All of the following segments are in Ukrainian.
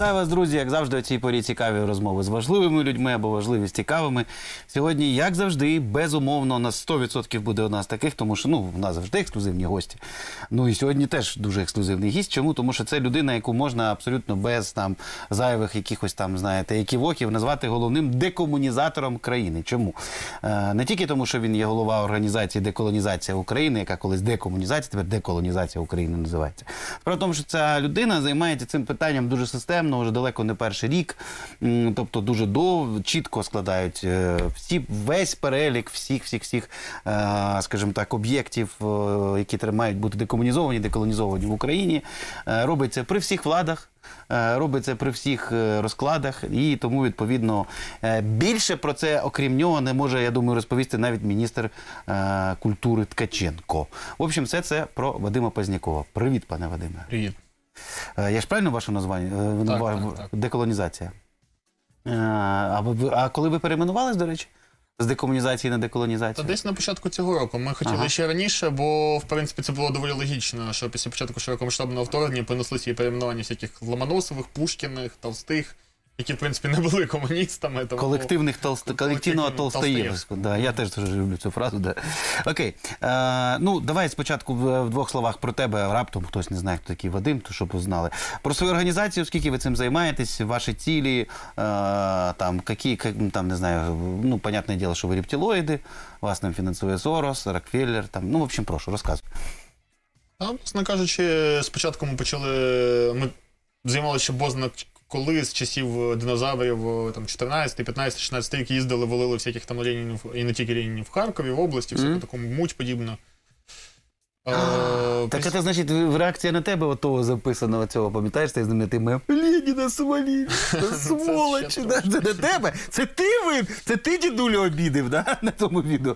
Вітаю вас, друзі! Як завжди, у цій порі цікаві розмови з важливими людьми або важливі з цікавими. Сьогодні, як завжди, безумовно, на 100% буде одна з таких, тому що, у нас завжди ексклюзивні гості. Ну і сьогодні теж дуже ексклюзивний гість. Чому? Тому що це людина, яку можна абсолютно без зайвих якихось знаєте, еківоків назвати головним декомунізатором країни. Чому? Не тільки тому, що він є голова організації «Деколонізація України», яка колись декомунізація, тепер деколонізація України називається. Справа в тому, що ця людина займається цим питанням дуже системно, вже далеко не перший рік, тобто дуже чітко складають весь перелік всіх, скажімо так, об'єктів, які мають бути декомунізовані, деколонізовані в Україні. Робиться при всіх владах, робиться при всіх розкладах, і тому, відповідно, більше про це, окрім нього, не може, я думаю, розповісти навіть міністр культури Ткаченко. В общем, все це про Вадима Познякова. Привіт, пане Вадиме. Привіт. Я ж правильно ваше названня? Так. Деколонізація. А коли ви перейменувались, до речі? З декомунізації на деколонізацію? Та десь на початку цього року. Ми хотіли ще раніше, бо, в принципі, це було доволі логічно, що після початку широкомасштабного вторгнення понеслися і перейменування всяких Ломоносових, Пушкіних, Толстих, які, в принципі, не були комуністами. Тому... Колективного Толстоєвського. Да, я теж дуже люблю цю фразу. Да. Окей. Давай спочатку в двох словах про тебе. Раптом хтось не знає, хто такий Вадим, то щоб ви знали. Про свою організацію, скільки ви цим займаєтесь, ваші цілі, не знаю, понятне діло, що ви рептилоїди, вас там фінансує Сорос, Рокфеллер, в общем, прошу, розказуй. Власне кажучи, спочатку ми займалися ще бозна коли з часів динозаврів, 14, 15, 16 рік їздили, волили всяких там Ленінів, і не тільки Ленінів, в Харкові, в області, всяке такому муть подібно. Так це значить, реакція на тебе отого записаного цього, пам'ятаєш, цей знаменитий мем? Леніна свалі, сволочі, це не тебе, це ти вин, це ти дідулю обідив, на тому відео.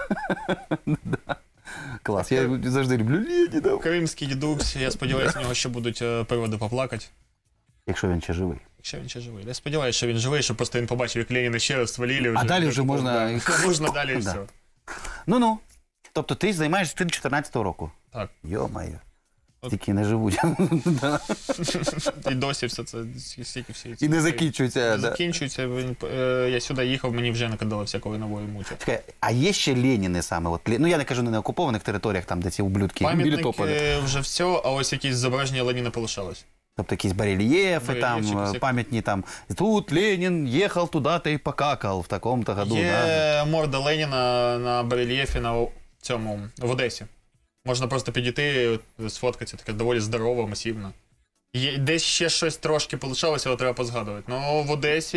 Клас, я завжди люблю Леніна. Кримський дідусь, я сподіваюся, в нього ще будуть приводи поплакати. Якщо він ще живий. Якщо він ще живий. Я сподіваюся, що він живий, щоб просто він побачив, як Леніна ще раз свалили. А далі вже можна... Можна далі і все. Ну-ну. Тобто ти займаєшся цим 14-го року? Так. Йо-моє. Тільки не живуть. І досі все це, стільки всі. І не закінчується. Не закінчується. Я сюди їхав, мені вже накидали всякої нової муті. Чекай, а є ще Леніни саме? Я не кажу не на окупованих територіях, там, де ці ублюдки білі топові. Пам'ятники вже все, а ось якісь зображення Леніна полишалось. Тобто якісь барельєфи, пам'ятні тут Ленін їхав туди-то і покакав в такому-то году. Є морда Леніна на барельєфі в Одесі. Можна просто підійти, сфоткатися, таке доволі здорово, масивно. Десь ще щось трошки полишалося, але треба позгадувати. В Одесі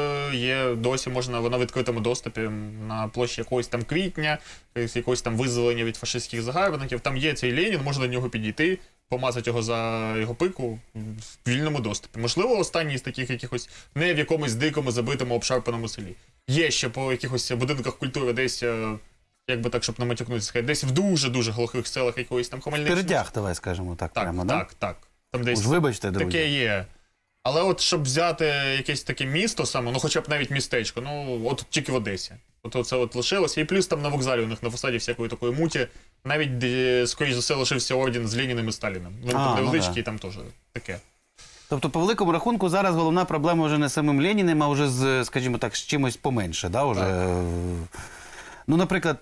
є досі, вона в відкритому доступі на площі якогось там Квітня, якогось там визволення від фашистських загарбників. Там є цей Ленін, можна до нього підійти, помацати його за його пику в вільному доступі. Можливо, останній з таких якихось не в якомусь дикому, забитому, обшарпаному селі. Є ще по якихось будинках культури десь, як би так, щоб не матюкнутися сказати, десь в дуже-дуже глухих селах якогось там Хмельниччини. Передяг, давай скажемо так прямо, да? Так. Там десь вибачте, друзі. Таке є. Але от щоб взяти якесь таке місто саме, хоча б навіть містечко, от тільки в Одесі. Це лишилося. І плюс там на вокзалі у них на фасаді всякої такої муті. Навіть, скоріш за все, лишився орден з Леніним і Сталіним. Вони там невеличкі, і там теж таке. Тобто, по великому рахунку, зараз головна проблема вже не самим Леніним, а вже з, скажімо так, з чимось поменше, да? Уже... наприклад,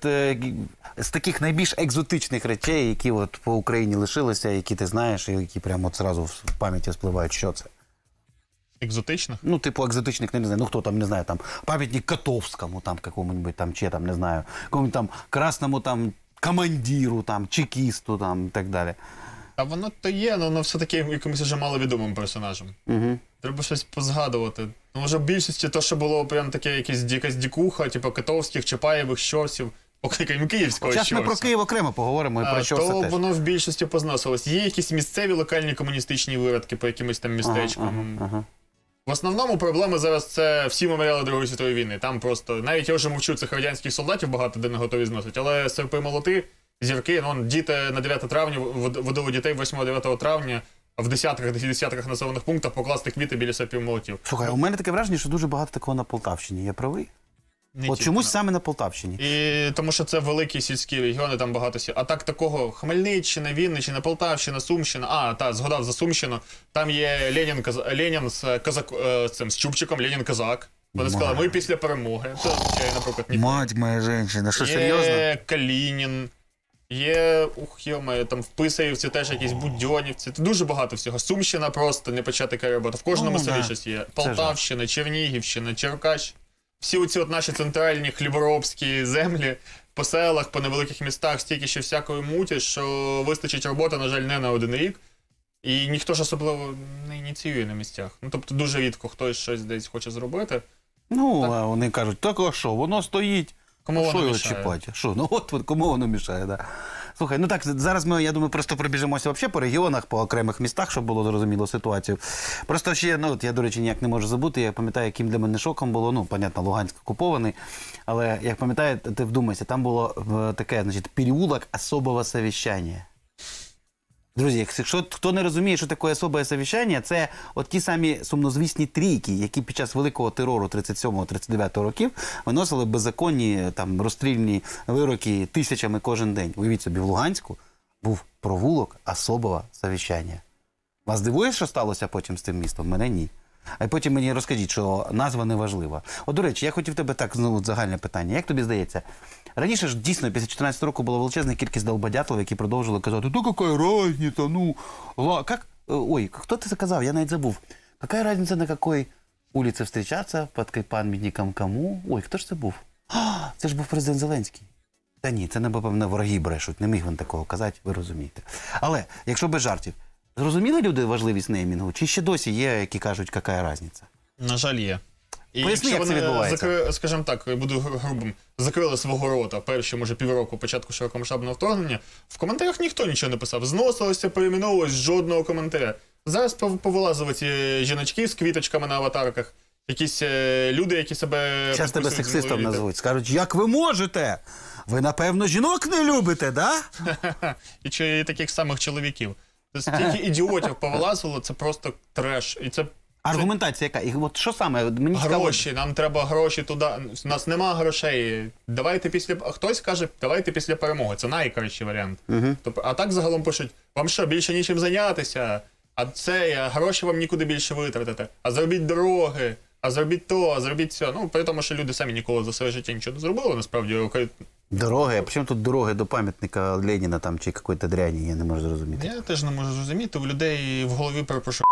з таких найбільш екзотичних речей, які от по Україні лишилися, які ти знаєш, і які прямо от зразу в пам'яті спливають, що це? Екзотичних? Типу екзотичних, не знаю, хто там, не знаю, пам'ятник Котовському, какому-нибудь чи там, не знаю, якомусь там красному командиру, чекісту, і так далі. А воно то є, але воно все-таки якимось вже маловідомим персонажем. Треба щось позгадувати. Може в більшості то, що було прям таке якась дікуха, типу Котовських, Чапаєвих, Щорсів, окрім Київського Щорса. Зараз ми про Київ окремо поговоримо і про Щорса теж. То воно в більшості позносилось. Є якісь місцеві локальні комуністичні виродки по якимось там містечкам. В основному проблеми зараз це всі меморіали Другої світової війни. Там просто, навіть я вже мовчу, цих радянських солдатів багато де не готові зносити, але серпи молоти, зірки, діти на 9 травня, водили дітей 8-9 травня, в десятках населених пунктах покласти квіти біля серпів молотів. Слухай, у мене таке враження, що дуже багато такого на Полтавщині. Я правий? Не От тільки чомусь на- саме на Полтавщині. І тому що це великі сільські регіони, там багато сіл. А так такого Хмельниччина, Вінниччина, Полтавщина, Сумщина. Згадав за Сумщину. Там є Ленін з з Чубчиком, Ленін Козак. Вони сказали, ми після перемоги. Це, наприклад, Мать моя жінка, що є серйозно? Калінін, є, там в Писарівці теж якісь Будьонівці. Це дуже багато всього. Сумщина просто не почати робота. В кожному селі да. щось є. Полтавщина, Чернігівщина, Черкащ. Всі оці от наші центральні хліборобські землі по селах, по невеликих містах стільки ще всякої муті, що вистачить роботи, на жаль, не на один рік. І ніхто ж особливо не ініціює на місцях. Ну, тобто дуже рідко хтось щось десь хоче зробити. Ну, а вони кажуть, так а що, воно стоїть. Кому Що воно його мішає? чіпати? Що? Ну от кому воно мішає, да. Слухай, ну так, зараз ми, я думаю, просто пробіжимося взагалі по регіонах, по окремих містах, щоб було зрозуміло ситуацію. Просто ще, ну от я, до речі, ніяк не можу забути, я пам'ятаю, яким для мене шоком було, ну, понятно, Луганськ окупований, але, як пам'ятаєте, ти вдумайся, там було таке, значить, переулок особого совіщання. Друзі, якщо хто не розуміє, що таке особе совіщання, це от ті самі сумнозвісні трійки, які під час великого терору 37-39 років виносили беззаконні там розстрільні вироки тисячами кожен день. Уявіть собі, в Луганську був провулок особого совіщання. Вас дивує, що сталося потім з тим містом? Мене ні. А потім мені розкажіть, що назва не важлива. От, до речі, я хотів тебе так, знову загальне питання. Як тобі здається, раніше ж дійсно після 2014 року була величезна кількість долбодятлів, які продовжували казати, ну яка різниця, ну, как? Ой, хто це сказав, я навіть забув. Яка різниця на якій вулиці зустрічатися, під пам'ятником кому? Ой, хто ж це був? Це ж був президент Зеленський. Та ні, це, напевно, вороги брешуть, не міг він такого казати, ви розумієте. Але, якщо без жартів, зрозуміли люди важливість неймінгу? Чи ще досі є, які кажуть, яка різниця? На жаль, є. І Поясни, якщо як це відбувається. скажімо так, буду грубим, закрили свого рота перші, може, півроку початку широкомасштабного вторгнення, в коментарях ніхто нічого не писав. Зносилося, перейменовувалось, жодного коментаря. Зараз повилазили ці жіночки з квіточками на аватарках, якісь люди, які себе... Зараз тебе підписують з сексистом інвалідів. назвуть. Скажуть, як ви можете? Ви, напевно, жінок не любите, да? І чи таких самих чоловіків. Стільки ідіотів повилазило, це просто треш. І це Аргументація яка? І от що саме? Мені цікаво. гроші, нам треба гроші туди. У нас нема грошей. Давайте після. Хтось каже, давайте після перемоги. Це найкращий варіант. Тобто, а так загалом пишуть: вам що, більше нічим зайнятися? А гроші вам нікуди більше витратити. А зробіть дороги, а зробіть то, а зробіть це. Ну, при тому, що люди самі ніколи за своє життя нічого не зробили, насправді. Дороги? А чому тут дороги до пам'ятника Леніна там чи якоїсь дряні? Я не можу зрозуміти. Я теж не можу зрозуміти. У людей в голові перепрошую.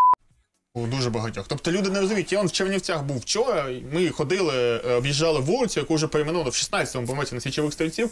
У дуже багатьох. Тобто люди не розуміють. Я в Чернівцях був вчора, ми ходили, об'їжджали вулицю, яку вже перейменовано в 16-му році на Січових стрільців.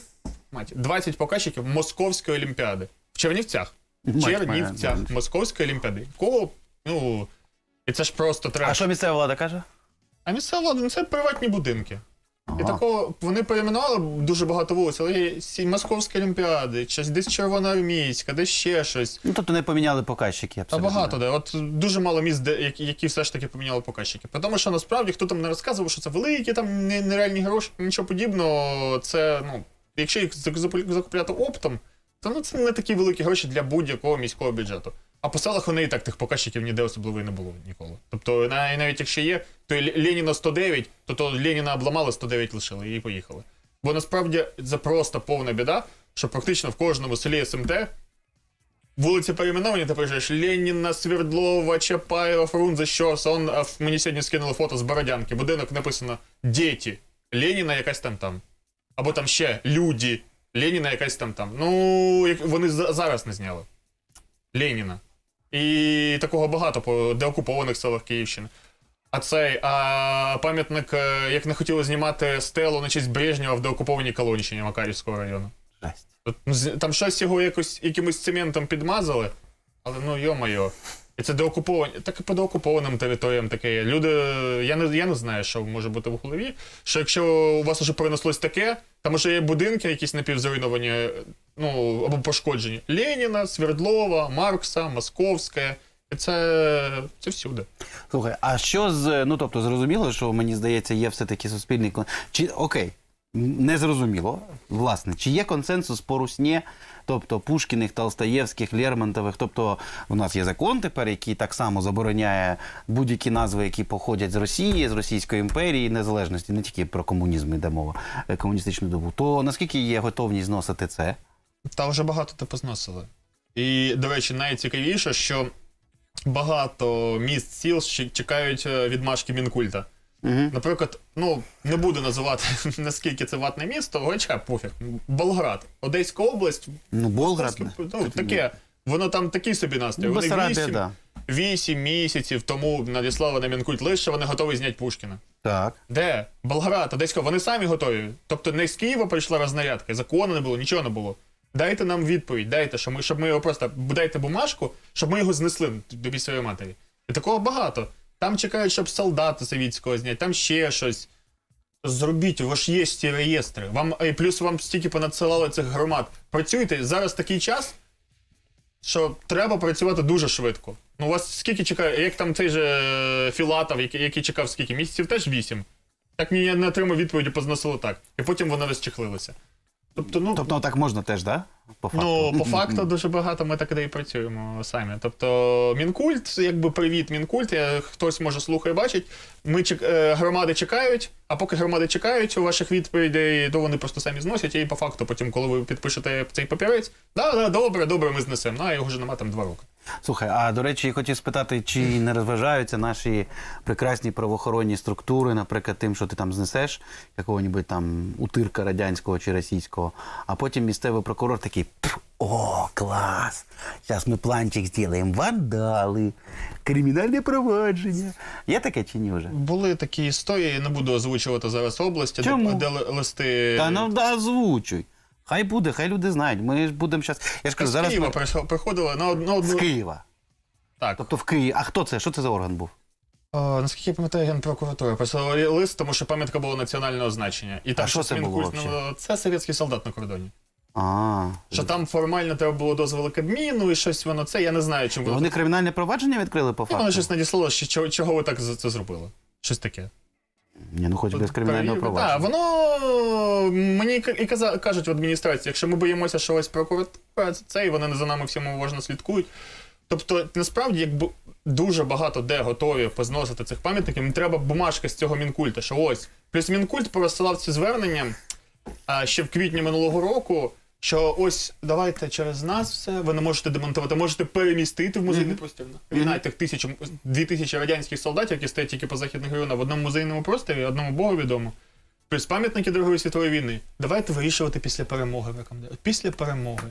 20 показчиків Московської олімпіади. В Чернівцях. В Чернівцях. Московської олімпіади. Кого? Ну, і це ж просто треш. А що місцева влада каже? А місцева влада, ну це приватні будинки. І такого, вони перейменували дуже багато вулиць, але є Московська олімпіади, щось десь Червоноармійська, десь ще щось. Ну, тобто не поміняли показчики Та абсолютно. багато, де. От дуже мало міст, які все ж таки поміняли показчики. Тому що насправді хто там не розказував, що це великі там нереальні гроші, нічого подібного. Це, ну, якщо їх закупляти оптом, то ну, це не такі великі гроші для будь-якого міського бюджету. А по селах вони і так тих показчиків ніде особливо і не було ніколи. Тобто навіть якщо є, то Леніна 109, то Леніна обламали, 109 лишили і поїхали. Бо насправді це просто повна біда, що практично в кожному селі СМТ вулиці перейменовані, ти приїжджаєш Леніна, Свердлова, Чапаєва, Фрунзе, Щорса. Мені сьогодні скинули фото з Бородянки. Будинок написано «Діти», Леніна якась там. Або там ще «Люди», Леніна якась там. Ну, вони зараз не зняли. Леніна. І такого багато по деокупованих селах Київщини. А пам'ятник, як не хотіли знімати стелу на честь Брежнєва в деокупованій Колонщині Макарівського району. Жесть. Там щось його якимось цементом підмазали, але ну йо-моє. І це деокуповані, так і по деокупованим територіям таке є. Люди, я не знаю, що може бути в голові, що якщо у вас вже перенеслось таке, там вже є будинки якісь напівзруйновані, ну, або пошкоджені. Леніна, Свердлова, Маркса, Московська. І це всюди. Слухай, а що з, ну тобто зрозуміло, що мені здається, є все-таки суспільний... Окей, незрозуміло, власне, чи є консенсус по русні, тобто Пушкіних, Толстоєвських, Лермонтових, тобто у нас є закон тепер, який так само забороняє будь-які назви, які походять з Росії, з Російської імперії, незалежності, не тільки про комунізм йде мова, комуністичну добу, то наскільки є готовність зносити це? Та вже багато те позносили. І, до речі, найцікавіше, що багато міст, сіл чекають відмашки Мінкульта. Наприклад, не буду називати, наскільки це ватне місто, хоча пофіг. Болград, Одеська область. Болград? Таке. Воно там такий собі настрій. Вони 8 місяців тому надіслали на Мінкульт лист, що вони готові зняти Пушкіна. Так. Де? Болград, Одеська, вони самі готові. Тобто не з Києва прийшла рознарядка, закону не було, нічого не було. Дайте нам відповідь, дайте, щоб ми його просто, дайте бумажку, щоб ми його знесли до бісової матері. І такого багато. Там чекають, щоб солдата совітського зняти, там ще щось. Зробіть, у вас є ці реєстри. І плюс вам стільки понадсилали цих громад. Працюйте, зараз такий час, що треба працювати дуже швидко. У вас скільки чекає, як там цей же Філатов, який чекав скільки? Місяців теж 8. Так не отримав відповіді, позносило так. І потім вони розчехлилися. Тобто так можна теж, так? Да? По факту. По факту дуже багато ми так і працюємо самі. Тобто Мінкульт, якби привіт Мінкульт, хтось може слухає, бачить, громади чекають, а поки громади чекають у ваших відповідей, то вони просто самі зносять, і по факту потім, коли ви підпишете цей папірець, добре, ми знесемо, а його вже нема там 2 роки. Слухай, а до речі, я хотів спитати, чи не розважаються наші прекрасні правоохоронні структури, наприклад, тим, що ти там знесеш якого-нибудь там утирка радянського чи російського, а потім місцевий прокурор такий: о, клас, зараз ми планчик зробимо, вандали, кримінальне провадження. Є таке чи ні вже? Були такі історії, не буду озвучувати зараз області, де листи... Та озвучуй. Хай буде, хай люди знають. Ми ж будемо зараз... Я ж кажу, з Києва приходили на одну... З Києва? Так. Тобто в Києві. А хто це? Що це за орган був? Наскільки я пам'ятаю, Генпрокуратура прислала лист, тому що пам'ятка була національного значення. І там, а що це було? Це совєтський солдат на кордоні. А. Що там формально треба було дозволи Кабміну і щось воно це, я не знаю, чим вони кримінальне провадження відкрили по факту? Воно щось надіслало, чого ви так це зробили. Щось таке. Ні, хоч без кримінального провадження. Так, воно мені і кажуть в адміністрації, якщо ми боїмося, що ось прокуратура це, і вони за нами всім уважно слідкують. Тобто, насправді, якби дуже багато де готові позносити цих пам'ятників, не треба бумажка з цього Мінкульта, що ось. Плюс Мінкульт порозсилав ці звернення ще в квітні минулого року, що ось давайте через нас все, ви не можете демонтувати, можете перемістити в музейний простір. Війна тих 2000 радянських солдатів, які стоять тільки по західних районах в одному музейному просторі, одному Богу відомо. Плюс пам'ятники Другої світової війни. Давайте вирішувати після перемоги. Після перемоги.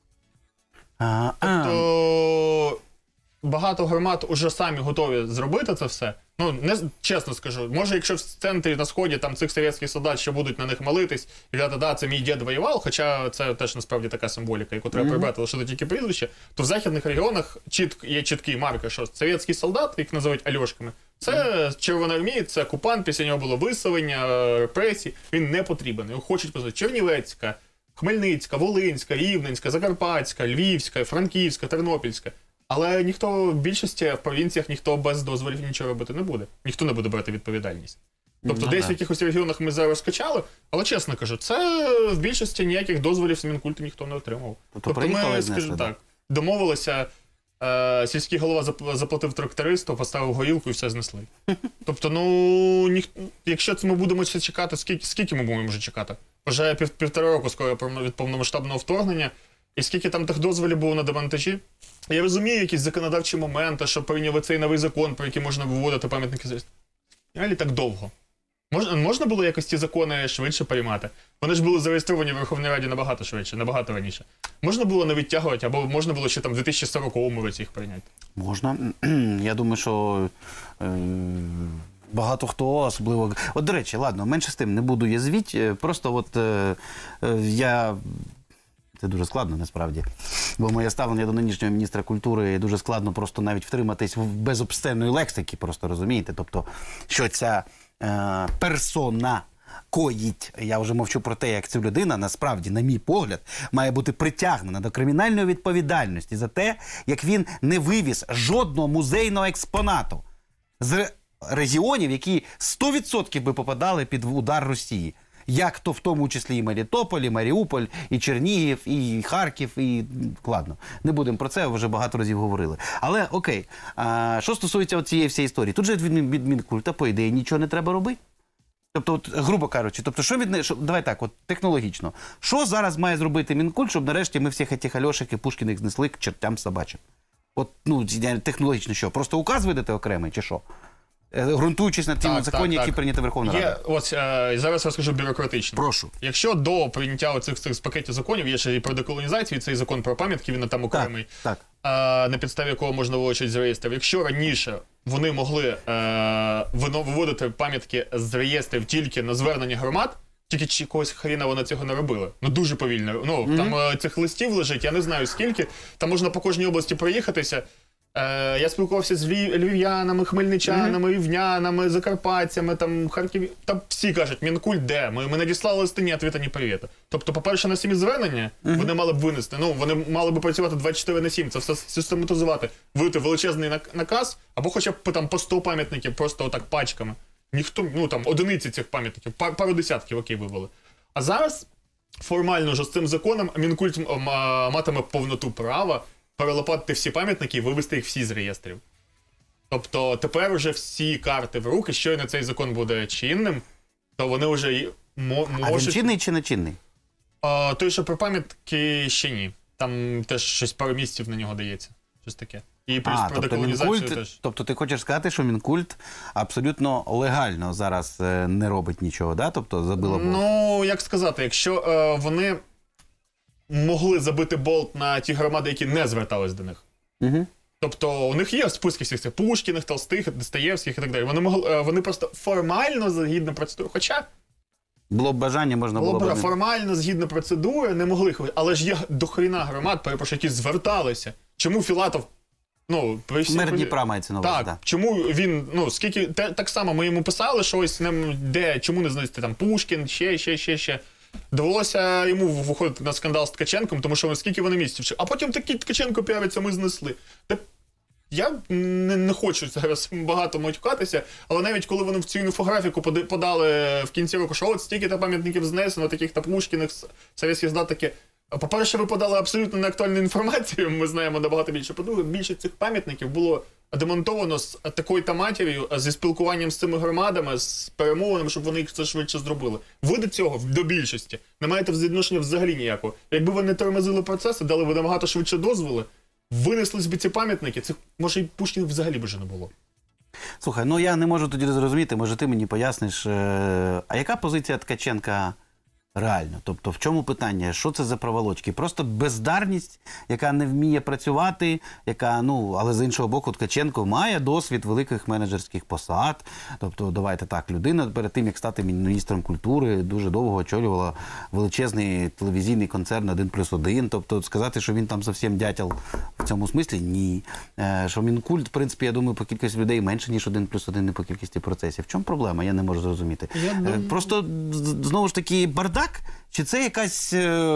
Тобто багато громад уже самі готові зробити це все. Чесно скажу, може, якщо в центрі на Сході там цих совєтських солдат ще будуть на них молитись і казати, да, це мій дід воював, хоча це теж насправді така символіка, яку треба прибрати, лише тільки прізвище, то в західних регіонах є чіткий маркер, що совєтський солдат, як називають Альошками, це червоноармієць, це окупант, після нього було виселення, репресії, він не потрібен. Його хочуть позначити Чернівецька, Хмельницька, Волинська, Рівненська, Закарпатська, Львівська, Франківська, Тернопільська. Але ніхто, в більшості в провінціях ніхто без дозволів нічого робити не буде. Ніхто не буде брати відповідальність. Тобто десь в якихось регіонах ми зараз скачали, але чесно кажу, це в більшості ніяких дозволів з Мінкульту ніхто не отримав. Тобто ми, скажімо так, домовилися, сільський голова заплатив трактористу, поставив горілку і все знесли. Тобто, якщо ми будемо це чекати, скільки ми будемо вже чекати? Вже 1,5 року скоро від повномасштабного вторгнення. І скільки там тих дозволів було на демонтажі? Я розумію якісь законодавчі моменти, що прийняли цей новий закон, про який можна виводити пам'ятники. Реально так довго. Можна було якось ці закони швидше приймати? Вони ж були зареєстровані в Верховній Раді набагато швидше, набагато раніше. Можна було не відтягувати, або можна було ще там в 2040 році їх прийняти? Можна. Я думаю, що багато хто, особливо... От, до речі, ладно, менше з тим, не буду язвіть, просто я... Це дуже складно, насправді. Бо моє ставлення до нинішнього міністра культури дуже складно просто навіть втриматись без обстенної лексики, просто розумієте? Тобто, що ця персона коїть, я вже мовчу про те, як ця людина, насправді, на мій погляд, має бути притягнена до кримінальної відповідальності за те, як він не вивіз жодного музейного експонату з регіонів, які 100% би попадали під удар Росії. як то в тому числі і Мелітополь, і Маріуполь, і Чернігів, і Харків, і ладно, не будемо про це, вже багато разів говорили. Але окей, що стосується цієї всієї історії, тут же від Мінкульта, по ідеї, нічого не треба робити. Тобто, от, грубо кажучи, давай так, от технологічно, що зараз має зробити Мінкульт, щоб нарешті ми всіх цих Альошик і Пушкіних знесли к чертям собачим? От, ну, технологічно що? Просто указ видати окремий, чи що? Ґрунтуючись на тим законі, які прийняті Верховною Радою. Ось зараз розкажу бюрократично. Прошу. Якщо до прийняття оцих пакетів законів є ще і про деколонізацію, цей закон про пам'ятки, він там окремий, так. На підставі якого можна вилучити з реєстрів. Якщо раніше вони могли виводити пам'ятки з реєстрів тільки на звернення громад, тільки чогось хріна вони цього не робили. Ну, дуже повільно. Ну, там цих листів лежить, я не знаю скільки. Там можна по кожній області проїхатися. Я спілкувався з львів'янами, хмельничанами, рівнянами, закарпатцями, там, Харків. Там всі кажуть, Мінкульт де? Ми надіслали листи, ні ответа, ні привіта. Тобто, по-перше, на 7 звернення вони мали б винести. Ну, вони мали б працювати 24/7, це все систематизувати. Видати величезний наказ, або хоча б там по 100 пам'ятників, просто отак пачками. Ніхто, ну там, одиниці цих пам'ятників, пару десятків, окей, вивели. А зараз, формально вже з цим законом, Мінкульт матиме повноту права перелопатити всі пам'ятники і вивести їх всі з реєстрів. Тобто тепер вже всі карти в руки, щойно цей закон буде чинним, то вони вже можуть... А він чинний чи не чинний? Той, що про пам'ятки, ще ні. Там теж щось пару місяців на нього дається. Щось таке. І плюс про деколонізацію теж. Тобто ти хочеш сказати, що Мінкульт абсолютно легально зараз не робить нічого, да? Тобто забило болт? Ну, як сказати, якщо вони могли забити болт на ті громади, які не звертались до них. Тобто у них є списки всіх цих Пушкіних, Толстих, Достоєвських і так далі. Вони просто формально, згідно процедури, хоча... Було б бажання, можна було б... Формально, згідно процедури, не могли. Але ж є дохріна громад, перепрошую, які зверталися. Чому Філатов... Ну, Мер Дніпра мається на увазі, так. Чому він, ну, скільки... Так само ми йому писали, що ось де, чому не знайти там Пушкін, ще. Довелося йому виходити на скандал з Ткаченком, тому що скільки вони місяців. А потім такий Ткаченко п'явиться, ми знесли. Я не хочу зараз багато матюкатися, але навіть коли вони в цю інфографіку подали в кінці року, що от стільки-то пам'ятників знесено, таких-то Пушкіних, совєтських здат, таке. По-перше, ви подали абсолютно неактуальну інформацію, ми знаємо набагато більше. По-друге, більшість цих пам'ятників було демонтовано з такою-то матір'ю, зі спілкуванням з цими громадами, з перемовинами, щоб вони їх це швидше зробили. Ви до цього, до більшості, не маєте відношення взагалі ніякого. Якби ви не тормозили процеси, дали ви набагато швидше дозволи, винеслись би ці пам'ятники, цих, може, і Пушкіна взагалі б вже не було. Слухай, ну я не можу тоді зрозуміти, може ти мені поясниш, а яка позиція Ткаченка реально? Тобто в чому питання? Що це за проволочки? Просто бездарність, яка не вміє працювати, яка, ну, але з іншого боку, Ткаченко має досвід великих менеджерських посад. Тобто, давайте так, людина перед тим, як стати міністром культури, дуже довго очолювала величезний телевізійний концерн 1+1. Тобто, сказати, що він там зовсім дятел в цьому смислі, ні. Що Мінкульт, в принципі, я думаю, по кількості людей менше, ніж 1+1, не по кількості процесів. В чому проблема? Я не можу зрозуміти. Просто, знову ж таки, бардак? Чи це якась,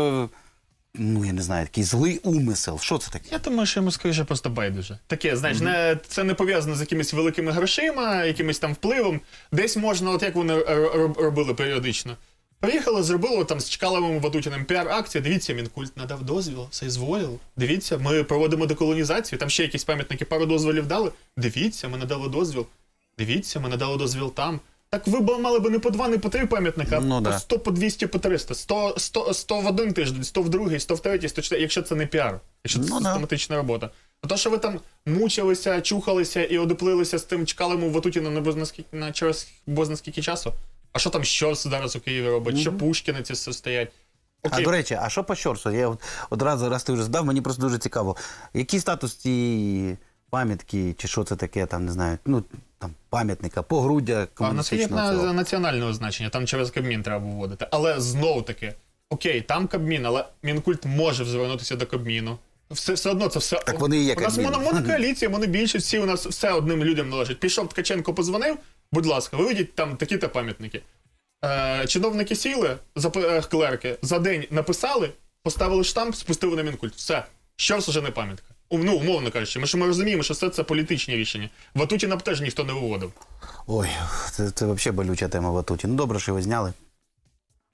ну, я не знаю, такий злий умисел? Що це таке? Я думаю, що йому, скоріше, просто байдуже. Таке, знаєш, це не пов'язано з якимись великими грошима, якимось там впливом. Десь можна, от як вони робили періодично. Приїхали, зробили там з Чкаловим Ватутіним піар-акцію. Дивіться, Мінкульт надав дозвіл, соізволив. Дивіться, ми проводимо деколонізацію. Там ще якісь пам'ятники, пару дозволів дали. Дивіться, ми надали дозвіл. Дивіться, ми надали дозвіл там. Так ви б мали би не по 2, не по 3 пам'ятника, а по 100, по 200, по 300. 100 в один тиждень, 100 в другий, 100 в третій, 100 в четвертій, якщо це не піар, якщо це систематична робота. А то, що ви там мучилися, чухалися і одеплилися з тим Чкалим Ватутіним через бознаскільки часу, а що там Щорс зараз у Києві робить, що Пушкіни ці все стоять. Окей. А, до речі, а що по Щорсу? Я одразу, раз ти вже задав, мені просто дуже цікаво. Який статус цієї пам'ятки, чи що це таке, там, не знаю, ну, там, пам'ятника, погруддя комуністичного. А, на національного значення, там через Кабмін треба вводити. Але знову-таки, окей, там Кабмін, але Мінкульт може звернутися до Кабміну. Все одно це все... Так вони і є Кабмін. У нас монокоаліція, монобільшість, всі у нас все одним людям належить. Пішов Ткаченко, позвонив, будь ласка, виведіть там такі-то пам'ятники. Чиновники сіли, клерки, за день написали, поставили штамп, спустили на Мінкульт. Все. Щорс уже не пам'ятка. Ну, умовно кажучи, ми розуміємо, що все це політичні рішення. Ватутіна б теж ніхто не виводив. Ой, це взагалі болюча тема Ватутіна. Ну, добре, що його зняли.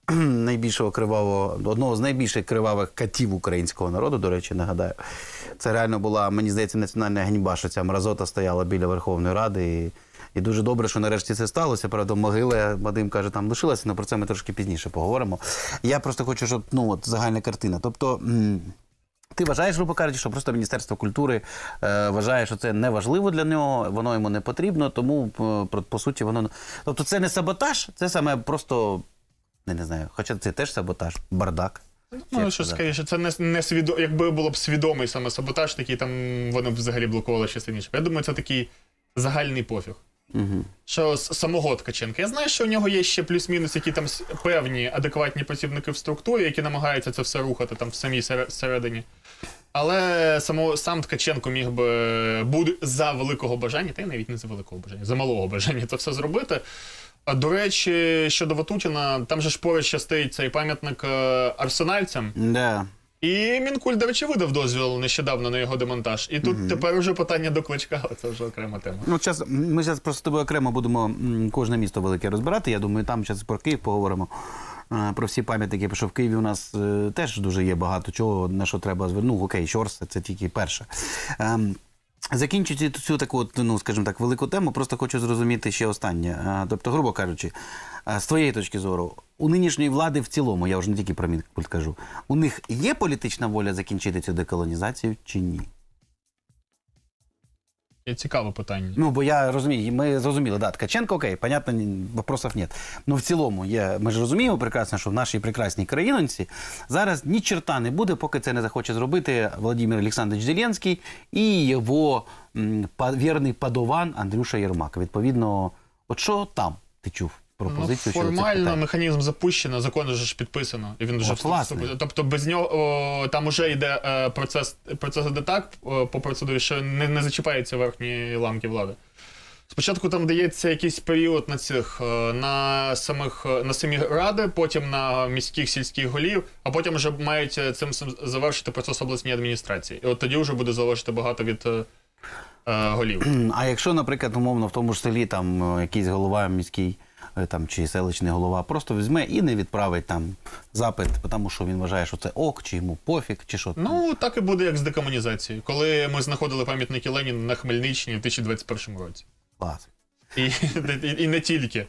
найбільшого кривавого, одного з найбільших кривавих катів українського народу, до речі, нагадаю. Це реально була, мені здається, національна ганьба, що ця мразота стояла біля Верховної Ради. І дуже добре, що нарешті це сталося. Правда, могила, Вадим каже, там лишилася, але про це ми трошки пізніше поговоримо. Я просто хочу, щоб, загальна картина. Тобто, ти вважаєш, грубо кажучи, що просто Міністерство культури вважає, що це не важливо для нього, воно йому не потрібно, тому, по суті, воно... Тобто це не саботаж, це саме просто, не знаю, хоча це теж саботаж, бардак. Ну, що скоріше, це не якби було б свідомий саме саботаж, такий там вони б взагалі блокували ще сильніше. Я думаю, це такий загальний пофіг. Угу. Що самого Ткаченка. Я знаю, що у нього є ще плюс-мінус які там певні адекватні працівники в структурі, які намагаються це все рухати там в самій середині. Але сам Ткаченко міг би за великого бажання, та й навіть не за великого бажання, за малого бажання це все зробити. А, до речі, щодо Ватутіна, там же ж поруч ще стоїть цей пам'ятник арсенальцям. Да. І Мінкульт, до речі, видав дозвіл нещодавно на його демонтаж. І тут тепер уже питання до Кличка, але це вже окрема тема. Ми зараз просто з тобою окремо будемо кожне місто велике розбирати. Я думаю, там зараз про Київ поговоримо. Про всі пам'ятники, що в Києві у нас теж дуже є багато чого, на що треба звернути. Ну, окей, Щорс, це тільки перше. Закінчуючи цю таку, скажімо так, велику тему, просто хочу зрозуміти ще останнє. Тобто, грубо кажучи, з твоєї точки зору, у нинішньої влади в цілому, я вже не тільки про Мінкульт кажу, у них є політична воля закінчити цю деколонізацію чи ні? Є цікаве питання. Ну, бо я розумію, ми зрозуміли, да, Ткаченко, окей, понятно, вопросов нет. Ну, в цілому, ми ж розуміємо прекрасно, що в нашій прекрасній країнонці зараз ні черта не буде, поки це не захоче зробити Володимир Олександрович Зеленський і його вірний падован Андрюша Єрмак. Відповідно, от що там ти чув? Пропозицію, формально механізм запущено, закон вже ж підписано. І він вже тобто без нього там вже йде процес іде так по процедурі, що не зачіпаються верхні ламки влади. Спочатку там дається якийсь період на самі ради, потім на міських сільських голів, а потім вже мають цим завершити процес обласній адміністрації. І от тоді вже буде залежати багато від голів. А якщо, наприклад, умовно в тому ж селі там якийсь голова міський там, чи селищний голова просто візьме і не відправить там запит, тому що він вважає, що це ок, чи йому пофіг, чи що. Ну, так і буде, як з декомунізацією. Коли ми знаходили пам'ятники Леніна на Хмельниччині в 2021 році. Клас. І не тільки.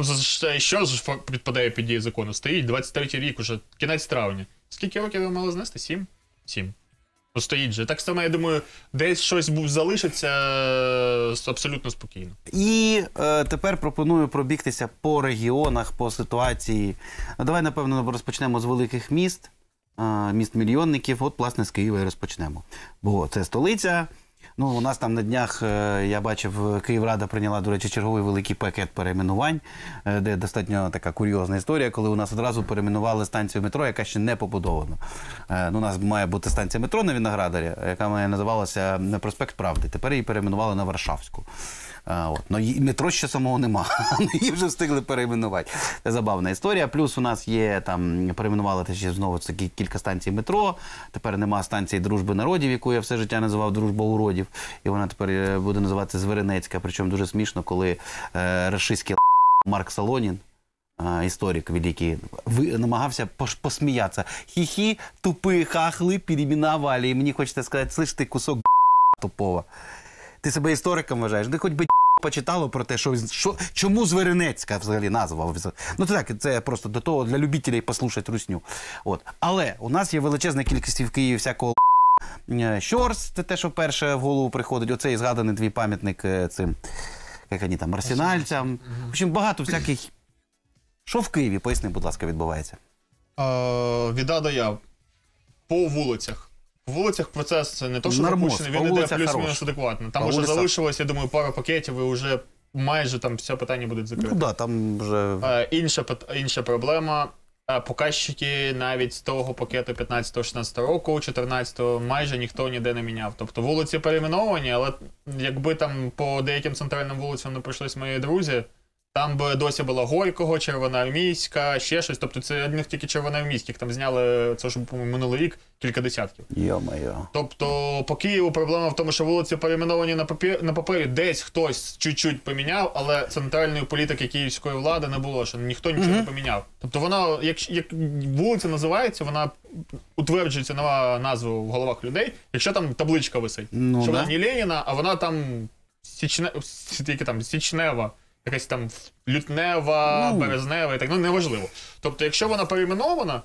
Що ж підпадає під дію закону? Стоїть 23-й рік, уже кінець травня. Скільки років ви мали знести? 7? 7. Ну, стоїть же. Так само, я думаю, десь щось залишиться абсолютно спокійно. І тепер пропоную пробігтися по регіонах, по ситуації. Давай, напевно, розпочнемо з великих міст, міст-мільйонників. От, власне, з Києва і розпочнемо. Бо це столиця. Ну, у нас там на днях, я бачив, Київрада прийняла, до речі, черговий великий пакет перейменувань, де достатньо така курйозна історія, коли у нас одразу перейменували станцію метро, яка ще не побудована. У нас має бути станція метро на Виноградарі, яка має називалася Проспект Правди. Тепер її перейменували на Варшавську. Ну, метро ще самого нема, її вже встигли перейменувати. Це забавна історія. Плюс у нас є, там, перейменували ще знову такі кілька станцій метро, тепер нема станції Дружби народів, яку я все життя називав Дружба уродів, і вона тепер буде називатися Зверинецька, причому дуже смішно, коли рашистський Марк Солонін, історик великий, намагався посміятися. Хі-хі, тупі хахли перейменували, і мені хочеться сказати, слиш ти кусок тупого. Ти себе істориком вважаєш? Ти хоч би почитало про те, чому Зверинецька взагалі назва. Ну так, це просто до того, для любителів послухати русню. От. Але у нас є величезна кількість в Києві всякого Щорс, це те, що перше в голову приходить. Оцей згаданий твій пам'ятник цим, як вони там, арсенальцям. В общем, багато всяких. Що в Києві, поясни, будь ласка, відбувається? Від А до Я. По вулицях. По вулицях процес не то, що запущений, він іде плюс-мінус адекватно. Там вже залишилось, я думаю, пару пакетів, і вже майже там все питання будуть закрите. Ну так, там вже... Інша проблема. Показчики навіть з того пакету 15-16 року, 14-го, майже ніхто ніде не міняв. Тобто вулиці перейменовані, але якби там по деяким центральним вулицям не пройшлись мої друзі, Там би досі була Горького, Червоноармійська, ще щось. Тобто це одних тільки червоноармійських. Там зняли, це ж, по-моєму, минулий рік, кілька десятків. Йо-моє. Тобто по Києву проблема в тому, що вулиці перейменовані на папері, десь хтось чуть-чуть поміняв, але центральної політики київської влади не було, що ніхто нічого не поміняв. Тобто вона, як вулиця називається, вона утверджується нова назва в головах людей, якщо там табличка висить. Ну, що да. вона не Леніна, а вона там Січнева, якась там Лютнева, Березнева і так, ну неважливо. Тобто якщо вона перейменована,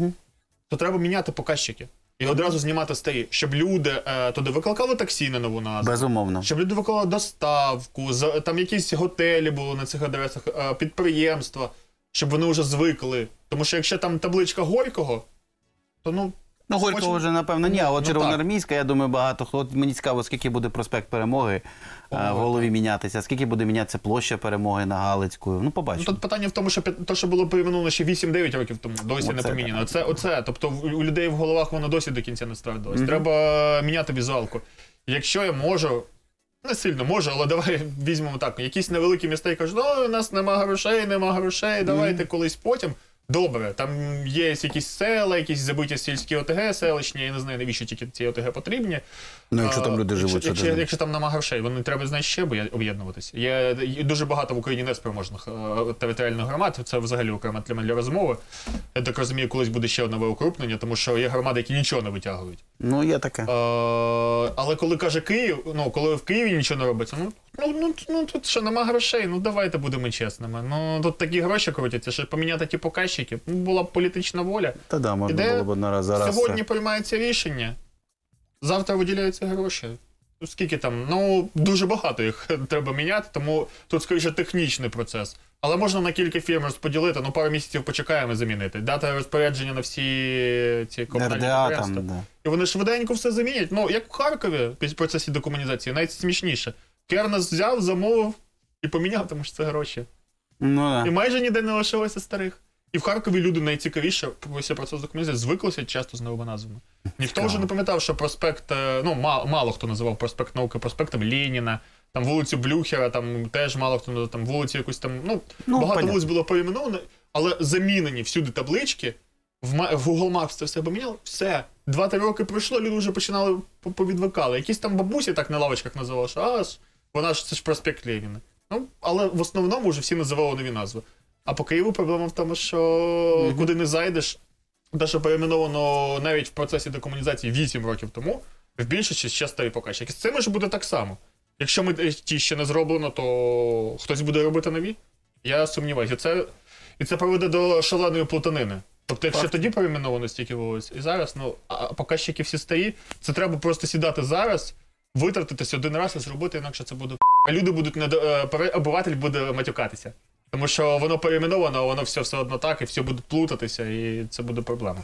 то треба міняти показчики. І одразу знімати старі, щоб люди туди викликали таксі на нову назву. Безумовно. Щоб люди викликали доставку, там якісь готелі були на цих адресах, підприємства, щоб вони вже звикли. Тому що якщо там табличка Горького, то Ну, Горького вже, напевно, ні, а от Ну, Червоноармійська, я думаю, багато хто. От мені цікаво, скільки буде проспект Перемоги в голові мінятися, скільки буде мінятися площа Перемоги на Галицьку. Ну, побачимо. тут питання в тому, що те, що було перейменовано ще 8-9 років тому, досі не поміняно. Оце. Тобто у людей в головах воно досі до кінця не ствердилось. Треба міняти візуалку. Якщо я можу, не сильно можу, але давай візьмемо так. Якісь невеликі міста і кажуть, ну, у нас нема грошей, давайте колись потім. Добре, там є якісь села, якісь забиті сільські ОТГ селищні, я не знаю, навіщо тільки ці ОТГ потрібні. Ну, якщо там люди живуть. Якщо там нема грошей, вони треба, знаєш, ще об'єднуватися. Є дуже багато в Україні неспроможних територіальних громад, це взагалі окрема тема для розмови. Я так розумію, колись буде ще одне укрупнення, тому що є громади, які нічого не витягують. Ну, є таке. Але коли каже Київ, коли в Києві нічого не робиться, тут ще нема грошей, давайте будемо чесними. Тут такі гроші крутяться, щоб поміняти ті показчики. Була б політична воля. Та да, можна було б нараз зараз. Сьогодні приймається рішення, завтра виділяються гроші. Скільки там? Дуже багато їх треба міняти, тому тут, скоріше, технічний процес. Але можна на кілька фірм розподілити, пару місяців почекаємо замінити. Дати розпорядження на всі ці комунальні підприємства. Да. І вони швиденько все замінять. Як в Харкові, в процесі декомунізації, навіть смішніше. Кернес взяв, замовив і поміняв, тому що це гроші. Ну, да. І майже ніде не лишилося старих. І в Харкові люди найцікавіше, після процесу декомунізації, звиклися часто з новими назвами. Ніхто вже не пам'ятав, що проспект, мало хто називав проспект Науки проспектом Леніна, там вулицю Блюхера, там теж мало хто називав, там вулицю якусь там, багато понятно. вулиць було перейменовано, але замінені всюди таблички, в Google Maps це все поміняло, все. 2-3 роки пройшло, люди вже починали повідвикали. Якісь там бабусі так на лавочках називали, що це ж проспект Леніна. Але в основному вже всі називали нові назви. А по Києву проблема в тому, що куди не зайдеш, те, що перейменовано навіть в процесі декомунізації 8 років тому, в більшості ще старі показчики. З цим може бути так само. Якщо ті ще не зроблено, то хтось буде робити нові? Я сумніваюся. І це приведе до шаленої плутанини. Тобто, якщо тоді перейменовано стільки вулиць, і зараз, а показчики всі старі, це треба просто сідати зараз, витратитись один раз і зробити, інакше це буде а люди будуть, обиватель буде матюкатися. Тому що воно перейменовано, а воно все одно так, і все буде плутатися, і це буде проблема.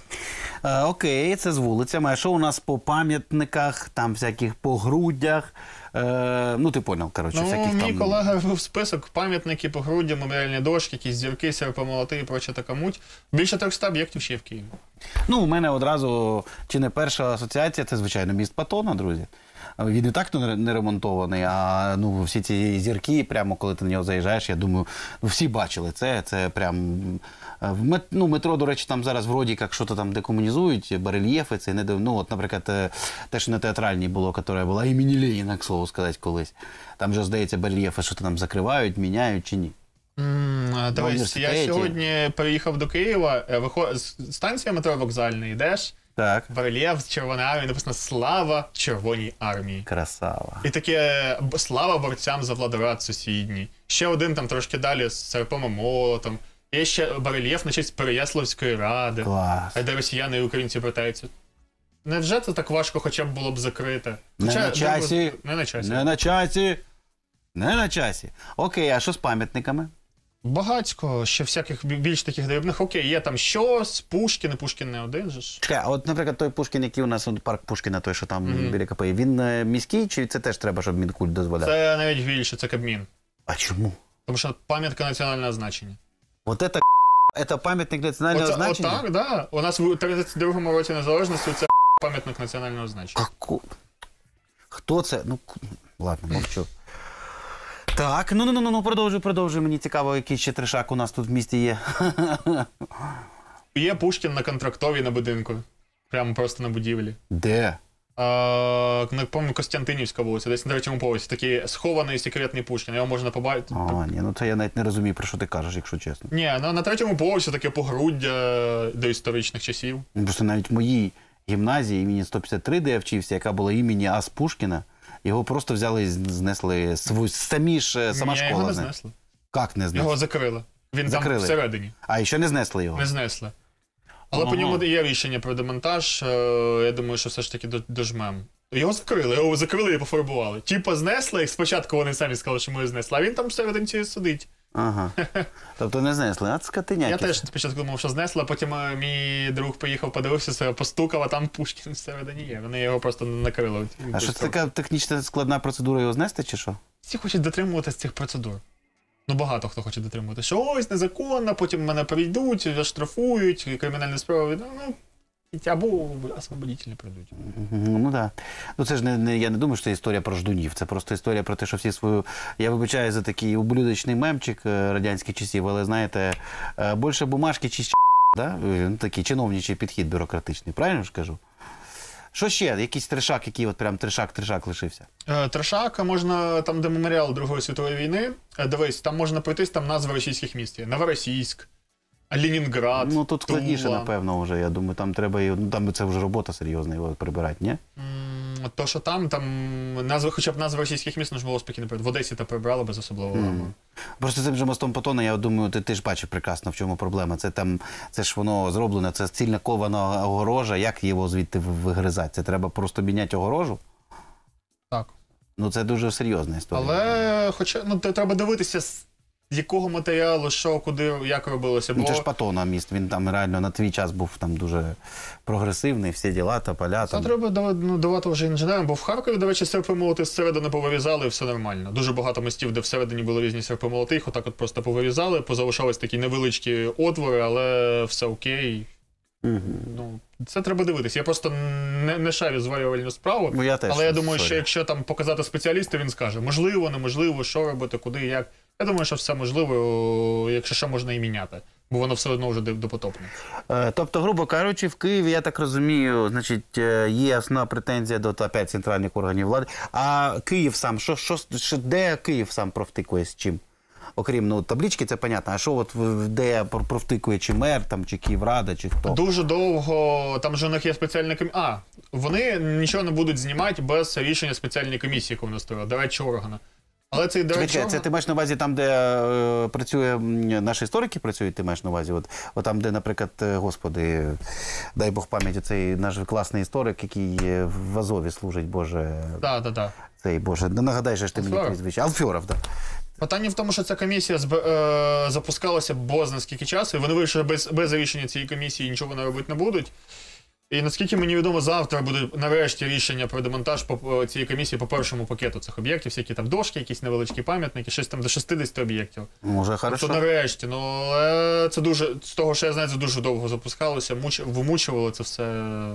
Окей, це з вулицями. А що у нас по пам'ятниках, там всяких погруддях? Ти поняв, коротше, всяких там... Мій колега робив список, пам'ятники, погруддя, меморіальні дошки, якісь зірки, серпомолоти і проча така муть. Більше 300 об'єктів ще є в Києві. У мене одразу, чи не перша асоціація, це, звичайно, міст Патона, друзі. Він і так не ремонтований, а всі ці зірки, прямо коли ти на нього заїжджаєш, я думаю, всі бачили це. Це прям... метро, до речі, там зараз вроді як що-то там декомунізують, барельєфи, це не... наприклад, те, що на театральній було, яка була імені Леніна, к слову сказати, колись. Там же, здається, барельєфи що-то там закривають, міняють чи ні? Дивись, я сьогодні переїхав до Києва, станція метро Вокзальна, йдеш, так. барельєф з Червоної армії, написано «Слава Червоній армії». Красава. І таке «Слава борцям за Владоград сусідній». Ще один там трошки далі з серпом і молотом. Є ще барельєф на честь Переяславської ради, Клас. де росіяни і українці вертаються. Невже це так важко хоча б було б закрите? Не на часі. Не на часі. Не на часі. Не на часі. Окей, а що з пам'ятниками? Багацько, ще всяких більш таких дрібних. Окей, є там щось, Пушкін не один же ж. Чекай, от, наприклад, той Пушкін, який у нас, парк Пушкіна, той, що там біля КПІ, він міський, чи це теж треба, щоб Мінкульт дозволяв? Це навіть більше, це Кабмін. А чому? Тому що пам'ятка національного значення. Вот это пам'ятник національного значення? Так, да. У нас в 32-му році незалежності це пам'ятник національного значення. Хто це? Ладно, мовчу. Так, ну, продовжуй. Мені цікаво, який ще трешак у нас тут в місті є. Є Пушкін на Контрактовій на будинку. Прямо просто на будівлі. Де? По-моєму, Костянтинівська вулиця, десь на третьому поверсі. Такий схований секретний Пушкін. Його можна побачити. Ні, ну це я навіть не розумію, про що ти кажеш, якщо чесно. Ні, на третьому поверсі таке погруддя до історичних часів. Просто навіть в моїй гімназії імені 153, де я вчився, яка була імені Ас Пушкіна, його просто взяли і знесли. Сама Ні, школа. його не знесли. Як не знесли? Його закрили. Він там всередині. А, ще не знесли його? Не знесли. Але по ньому є рішення про демонтаж. Я думаю, що все ж таки дожмем. Його закрили і пофарбували. Типа знесли, і спочатку вони самі сказали, що ми його знесли, а він там всередині сидить. Ага. Тобто не знесли, а скотиняки. Я теж спочатку думав, що знесли, а потім мій друг поїхав, подивився, постукав, а там Пушкін всередині є. Вони його просто накрили. А що це така технічна складна процедура його знести, чи що? Всі хочуть дотримуватися цих процедур. Ну, багато хто хоче дотримувати. Що ось незаконно, потім мене прийдуть, заштрафують, кримінальні справи. Або освободителі прийдуть. Ну так. Ну це ж я не думаю, що це історія про ждунів. Це просто історія про те, що всі свою... Я вибачаю за такий ублюдочний мемчик радянських часів, але знаєте, більше бумажки чи да? Такий чиновничий підхід бюрократичний. Правильно ж кажу? Що ще? Якийсь трешак, який от прям трешак лишився? Трешак можна, там де меморіал Другої світової війни, дивись, там можна пройтись, там назви російських міст є. Новоросійськ, Ленінград, Ну тут складніше, Тула. напевно, вже. Я думаю, там треба, там це вже робота серйозна його прибирати, ні? То, що там назви, хоча б назви російських міст можна було спокійно прибрати. В Одесі то прибрали без особливого ламу. Просто цим же мостом Патона, я думаю, ти ж бачиш прекрасно, в чому проблема. Це ж воно зроблено, це цільно кована огорожа, як його звідти вигризати? Це треба просто міняти огорожу? Так. Ну це дуже серйозна історія. Але, треба дивитися, з якого матеріалу, що, куди, як робилося. Ну, це ж Патона міст, він там реально на твій час був там дуже прогресивний, всі діла, поля. Це треба давати вже інженерам, бо в Харкові, до речі, серпи-молоти зсередини повирізали і все нормально. Дуже багато мостів, де всередині були різні серпи-молоти, їх отак от просто повирізали, позалишались такі невеличкі отвори, але все окей. Ну, це треба дивитися. Я просто не шарю зварювальну справу, Ну, я теж, але я думаю, що якщо там показати спеціалісту, він скаже, можливо, неможливо, що робити, куди, як. Я думаю, що все можливо, якщо що, можна і міняти, бо воно все одно вже допотопне. Тобто, грубо кажучи, в Києві, я так розумію, значить, є основна претензія до опять центральних органів влади. А Київ сам, де Київ сам провтикує з чим? Окрім таблички, це понятно. А що от де провтикує чи мер, там, чи Київрада, чи хто? Дуже довго, там же у них є спеціальна комісія. Вони нічого не будуть знімати без рішення спеціальної комісії, яку вони створили, дорадчого органу. Але цей дорадчий орган... Це ти маєш на увазі там, де працює, наші історики працюють, ти маєш на увазі? От там, де, наприклад, господи, дай Бог пам'яті, цей наш класний історик, який в Азові служить, Боже. Так. Цей, Боже, нагадай же ж ти мені прізвище. Алфьоров, так. Питання в тому, що ця комісія запускалася бозна скільки часу, і вони вирішили, без рішення цієї комісії нічого вони робити не будуть. І наскільки мені відомо, завтра буде нарешті рішення про демонтаж цієї комісії по першому пакету цих об'єктів, всякі там дошки, якісь невеличкі пам'ятники, щось там до 60 об'єктів. Може, хорошо. Тобто нарешті, це дуже, з того, що я знаю, це дуже довго запускалося, вимучували це все,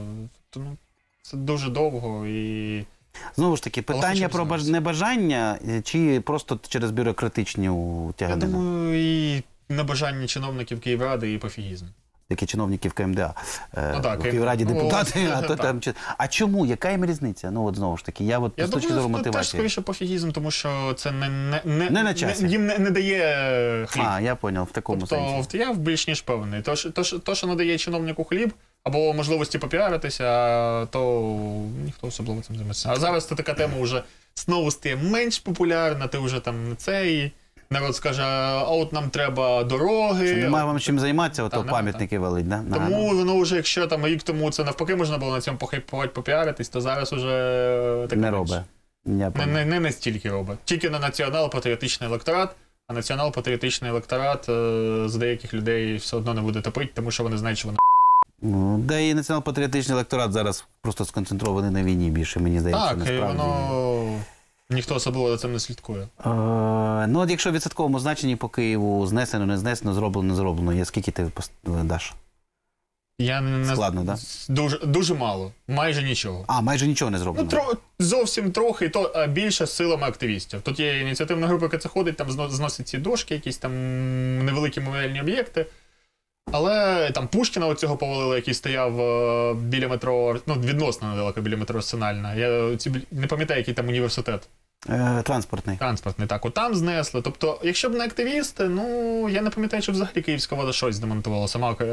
це дуже довго і... Знову ж таки, питання про небажання чи просто через бюрократичну тяганину? Я думаю, і небажання чиновників Київради, і пофігізм. Такі чиновників КМДА. Так, в Київраді депутати, а то там... А чому? Яка їм різниця? Ну, от знову ж таки, я з точки зору мотивації. Теж скоріше пофігізм, тому що це не на часі. Їм не дає хліб. Я зрозумів, в такому сенсі. Тобто я більш ніж певний. То, що надає чиновнику хліб, або можливості попіаритися, то ніхто особливо цим займається. А зараз така тема вже знову стає менш популярна, ти вже там не цей... Народ скаже, а от нам треба дороги. Немає вам чим займатися, ото пам'ятники велить, да? Тому воно вже, якщо там рік тому це навпаки можна було на цьому попіаритись, то зараз уже таке не робить. Не настільки робить. Тільки на націонал-патріотичний електорат, а націонал-патріотичний електорат з деяких людей все одно не буде топити, тому що вони знають, що вони де і націонал-патріотичний електорат зараз просто сконцентрований на війні більше, мені здається, насправді. Так, і воно... Ніхто особливо за цим не слідкує. Ну, от якщо в відсотковому значенні по Києву знесено, не знесено, зроблено, не зроблено, скільки ти даш? Я не Складно, да? дуже мало, майже нічого. А, майже нічого не Ну, зроблено. зовсім трохи, і то більше силами активістів. Тут є ініціативна група, яка це ходить, там зносить ці дошки, якісь там невеликі меморіальні об'єкти. Але там Пушкіна оцього повалили, який стояв біля метро, ну, відносно недалеко біля метро Арсенальна. Я не пам'ятаю, який там університет. Транспортний. Транспортний, так, от там знесли. Тобто, якщо б не активісти, ну, я не пам'ятаю, що взагалі Київська влада щось демонтувала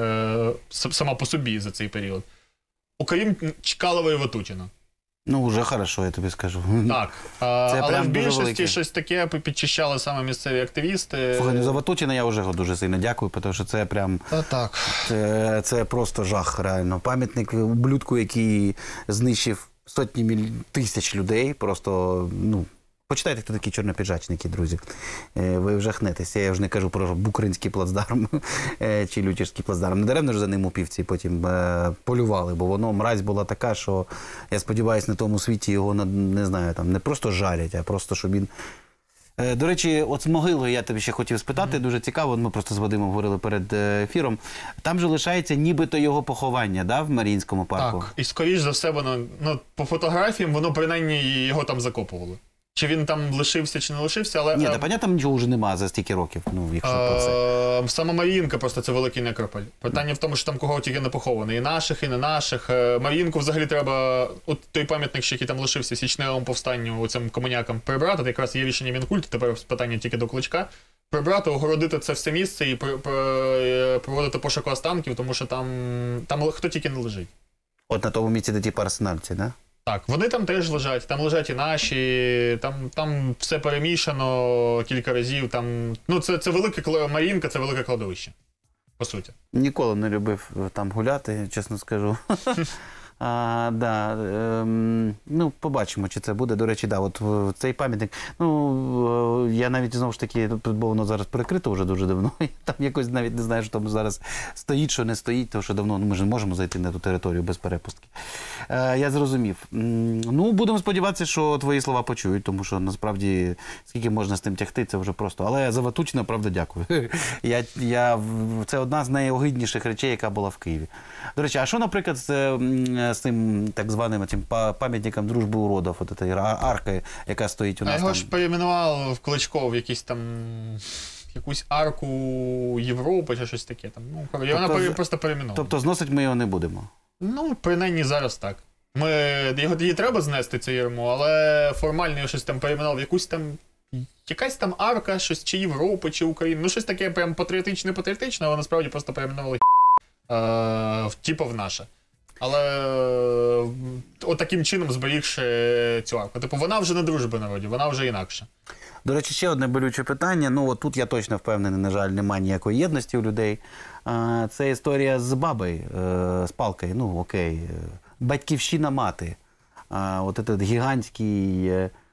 сама по собі за цей період. Окрім Чкалова і Ватутіна. Ну, вже хорошо, я тобі скажу. Так, але прям в дуже більшості велике. щось таке підчищали саме місцеві активісти. Слухай, ну за Ватутіна я вже його дуже сильно дякую, тому що це прям... Так. Це просто жах, реально. Пам'ятник ублюдку, який знищив сотні тисяч людей. Просто, ну, почитайте, хто такі чорнопіджачники, друзі. Ви вже хнетеся. Я вже не кажу про Букринський плацдарм чи Лютівський плацдарм. Не даремно ж за ним упівці потім полювали, бо воно мразь була така, що, я сподіваюся, на тому світі його, не знаю, там не просто жарять, а просто, щоб він... До речі, от з могилою я тобі ще хотів спитати, дуже цікаво, ми просто з Вадимом говорили перед ефіром. Там же лишається нібито його поховання, да, в Маріїнському парку? Так, і скоріш за все воно, ну, по фотографіям, воно принаймні його там закопували. Чи він там лишився, чи не лишився, але... Ні, та понятно, там нічого вже немає за стільки років, ну, якщо про це. Сама Маріїнка просто це великий некрополь. Питання в тому, що там кого тільки не поховано. І наших, і не наших. Маріїнку взагалі треба, от той пам'ятник, що який там лишився січневому повстанню, оцим комунякам, прибрати. Це якраз є рішення Мінкульту, тепер питання тільки до Кличка. Прибрати, огородити це все місце і проводити пошук останків, тому що там хто тільки не лежить. От на тому місці, де ті арсенальці, да? Так, вони там теж лежать, там лежать і наші, там все перемішано кілька разів, там, ну це велике, Маріїнка, це велике кладовище, по суті. Ніколи не любив там гуляти, чесно скажу. Ну, побачимо, чи це буде. До речі, да, от цей пам'ятник, ну, я навіть, знову ж таки, бо воно зараз перекрито вже дуже давно, і там якось навіть не знаю, що там зараз стоїть, що не стоїть, тому що давно, ну, ми ж не можемо зайти на ту територію без перепустки. Я зрозумів. Ну, будемо сподіватися, що твої слова почують, тому що, насправді, скільки можна з тим тягти, це вже просто. Але за Ватутіна, правда, дякую. Це одна з найогидніших речей, яка була в Києві. До речі, а що, наприклад, з цим так званим пам'ятником дружби уродів, от цієї арки, яка стоїть у нас його там? ж перейменував в Кличко в якийсь там, якусь арку Європи чи щось таке. Там. Ну, вона просто перейменована. Тобто зносить ми його не будемо? Ну, принаймні зараз так. Її треба знести, це ярмо, але формально його щось там перейменував, якась там арка, щось чи Європи, чи України. Ну, щось таке прям патріотичне, але насправді просто перейменували типу в наше. Але отаким чином зберігши цю арку. Типу, вона вже не дружба народів, вона вже інакша. До речі, ще одне болюче питання. Ну, от тут я точно впевнений, на жаль, немає ніякої єдності у людей. Це історія з бабою, з палкою. Ну, окей. Батьківщина мати. От этот гігантський,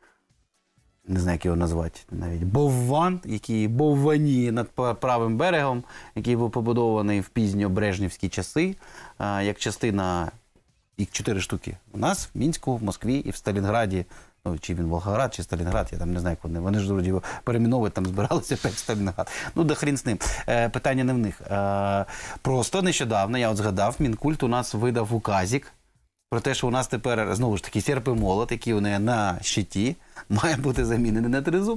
не знаю, як його назвати навіть, бовван, який бовваніє над правим берегом, який був побудований в пізньобрежнівські часи, як частина, їх 4 штуки. У нас в Мінську, в Москві і в Сталінграді, ну, чи він Волгоград, чи Сталінград, я там не знаю, як вони ж вроді перейменовують, там збиралися опять Сталінград. Ну, да хрін з ним. Питання не в них. Просто нещодавно, я от згадав, Мінкульт у нас видав указик про те, що у нас тепер, знову ж таки, серп і молот, який у неї на щиті, має бути замінений на тризуб.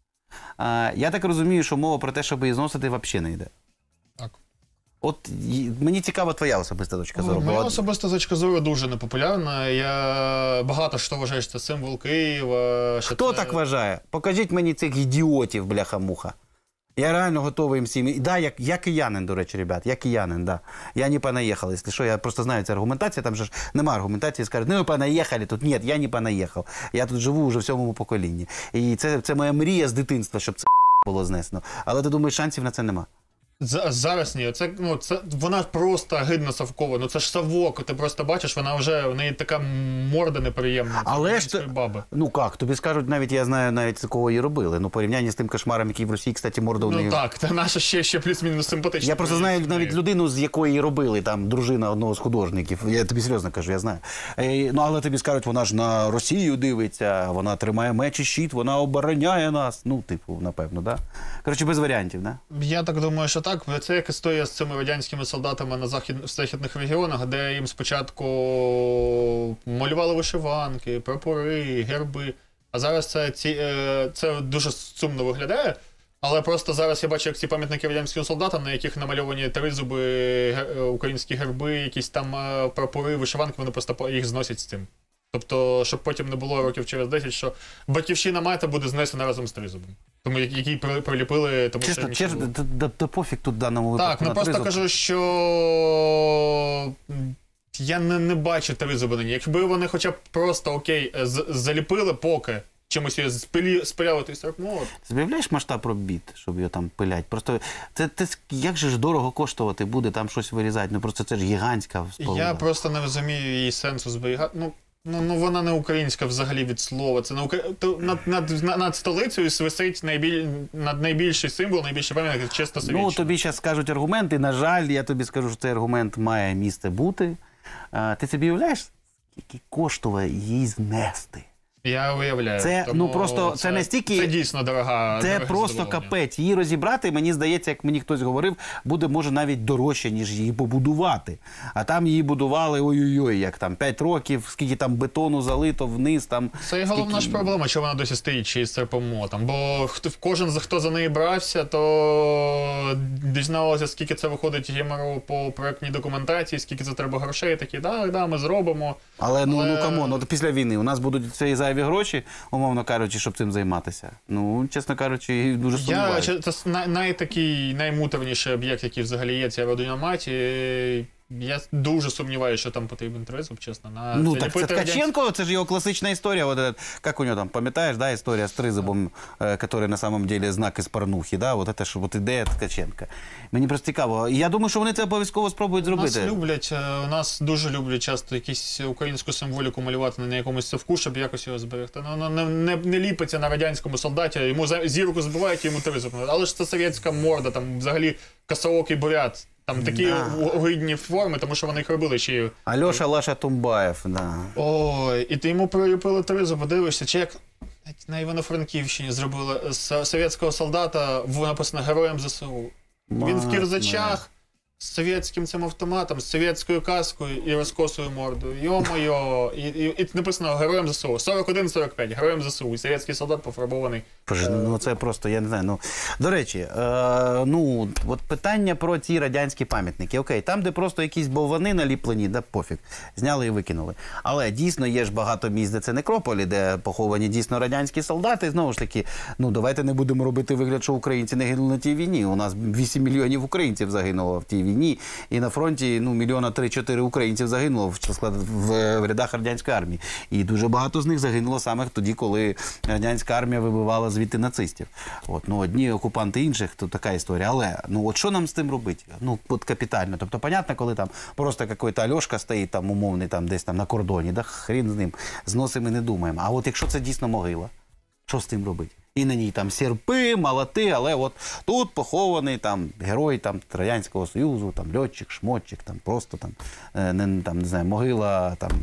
Я так розумію, що мова про те, щоб її зносити, взагалі не йде. Так. От мені цікава твоя особиста точка зору. Моя особиста точка зору дуже непопулярна. Багато хто вважає, що це символ Києва. Хто так вважає? Покажіть мені цих ідіотів, бляха-муха. Я реально готовий їм всім. Да, я киянин, до речі, ребят, я киянин, да. Я не понаїхав, якщо що, я просто знаю цю аргументацію, там же ж немає аргументації, скажуть, ну ви понаїхали тут. Ні, я не понаїхав. Я тут живу вже в 7-му поколінні. І це моя мрія з дитинства, щоб це було знесено. Але ти думаєш, шансів на це нема? Зараз ні. Вона просто гидно совкова. Ну це ж совок, ти просто бачиш, в неї така морда неприємна. Але ж це, баби. Ну як, тобі скажуть, навіть я знаю, навіть кого її робили. Ну, порівняння з тим кошмаром, який в Росії, кстати, морда у неї. Ну так, та наша ще плюс-мінус симпатична. Я просто знаю навіть людину, з якої її робили, там, дружина одного з художників. Я тобі серйозно кажу, я знаю. Ну, але тобі скажуть, вона ж на Росію дивиться, вона тримає меч і щит, вона обороняє нас. Ну, типу, напевно, да? Коротше, без варіантів, да? Я так думаю, що так, це як історія з цими радянськими солдатами на в західних регіонах, де їм спочатку малювали вишиванки, прапори, герби. А зараз це дуже сумно виглядає. Але просто зараз я бачу, як ці пам'ятники радянським солдатам, на яких намальовані тризуби, українські герби, якісь там прапори, вишиванки, вони просто їх зносять з цим. Тобто, щоб потім не було років через 10, що батьківщина мати буде знесена разом з тризубом. Тому який приліпили, тому що... Чесно, да пофіг тут в даному випадку. Так, ну просто тризуб. кажу, що я не бачу тризуби на ній. Якби вони хоча б просто, окей, заліпили поки, чимось її спиляли той срок, ну от. Збавляєш масштаб робіт, щоб його там пилять? Просто як же ж дорого коштувати буде там щось вирізати? Ну просто це ж гігантська споруда. Я просто не розумію її сенсу зберігати. Ну вона не українська взагалі від слова. Це над столицею висить найбільший символ, найбільший пам'ятник, чисто Совєтщина. Ну, тобі зараз скажуть аргументи, на жаль, я тобі скажу, що цей аргумент має місце бути. Ти собі уявляєш, скільки коштує її знести? Я уявляю. Це, тому ну, просто, це настільки... Це дійсно дорога. Це просто капець. Її розібрати, мені здається, як мені хтось говорив, буде, може, навіть дорожче, ніж її побудувати. А там її будували, ой-ой-ой, як там, 5 років, скільки там бетону залито вниз, там... Це і головна ж проблема, чого вона досі стоїть, чи з серпомотом. Бо кожен, хто за неї брався, то дізналося, скільки це виходить гемору по проектній документації, скільки це треба грошей, такі, да, ми зробимо. Але, ну, камон, от після війни у нас будуть ці зайві гроші, умовно кажучи, щоб цим займатися. Ну, чесно кажучи, дуже сумніваюся. Це наймуторніший об'єкт, який взагалі є, ця родина маті. Я дуже сумніваюся, що там потрібен тризуб, чесно. Ну, так це Ткаченко, це ж його класична історія. Вот этот, як у нього там, пам'ятаєш, да, історія з тризубом, який на самом деле знак із порнухи, да, вот это ж вот ідея Ткаченка. Мені просто цікаво. Я думаю, що вони це обов'язково спробують зробити. У нас дуже люблять часто якусь українську символіку малювати на якомусь совку, щоб якось його зберегти. Не ліпиться на радянському солдаті, йому зірку збивають, йому тризуб. Але ж це совєтська морда, там взагалі косоокий бурят. Там такі огидні форми, тому що вони їх робили ще. Альоша Лаша Тумбаєв, да. Ой, і ти йому приліпили тризуб, подивишся, чи як на Івано-Франківщині зробили з совєтського солдата, написано «Героям ЗСУ». Він в кірзачах, з совєтським цим автоматом, з совєтською каскою і розкосою мордою. Йо-моє. І написано «Героям ЗСУ». 41-45, «Героям ЗСУ». І совєтський солдат пофарбований. Ну це просто, я не знаю. Ну, до речі, ну, от питання про ці радянські пам'ятники. Окей, там, де просто якісь боввани наліплені, да пофіг, зняли і викинули. Але дійсно є ж багато місць, де це некрополі, де поховані дійсно радянські солдати. Знову ж таки, ну давайте не будемо робити вигляд, що українці не гинули на тій війні. У нас 8 мільйонів українців загинуло в тій війні. І на фронті, ну, 3-4 українців загинуло в рядах радянської армії. І дуже багато з них загинуло саме тоді, коли радянська армія вибивала звідти нацистів. От, ну, одні окупанти інших, то така історія. Але, ну, от що нам з тим робити? Ну, от капітально. Тобто, понятно, коли там просто якийсь Альошка стоїть там умовний там десь там на кордоні, да, хрін з ним, зносимо і не думаємо. А от якщо це дійсно могила, що з тим робити? І на ній там серпи, молоти, але от тут похований там герой там Радянського Союзу, там льотчик, шмотчик, там просто там, не знаю, могила, там,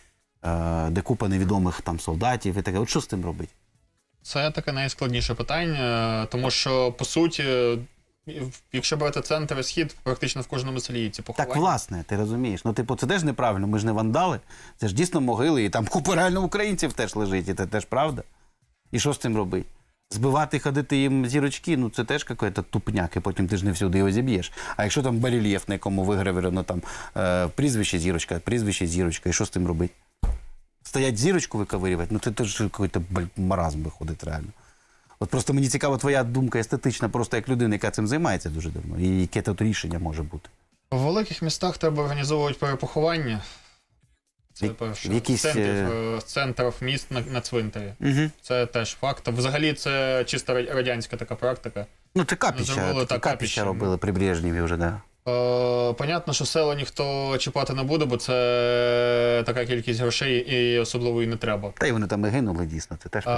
де купа невідомих там солдатів і таке. От що з тим робити? Це таке найскладніше питання, тому що, по суті, якщо брати центр і схід, практично в кожному селі є ці поховання. Так, власне, ти розумієш. Ну, типу, це теж неправильно, ми ж не вандали. Це ж дійсно могили, і там купа реально українців теж лежить, і це теж правда. І що з цим робити? Збивати, ходити їм зірочки, ну це теж якийсь тупняк, і потім ти ж не всюди його зіб'єш. А якщо там барельєф, на якому вигравірено там прізвище зірочка, і що з тим робити? Стоять зірочку виковирювати? Ну це теж якийсь маразм виходить реально. От просто мені цікава твоя думка естетична, просто як людина, яка цим займається дуже давно, і яке тут рішення може бути. В великих містах треба організовувати перепоховання. Це перше. Центрів міст на цвинтарі. Угу. Це теж факт. Взагалі це чисто радянська така практика. Ну це капіща робили при Брежнєві вже, да. Понятно, що села ніхто чіпати не буде, бо це така кількість грошей і особливо і не треба. Та й вони там і гинули, дійсно, це теж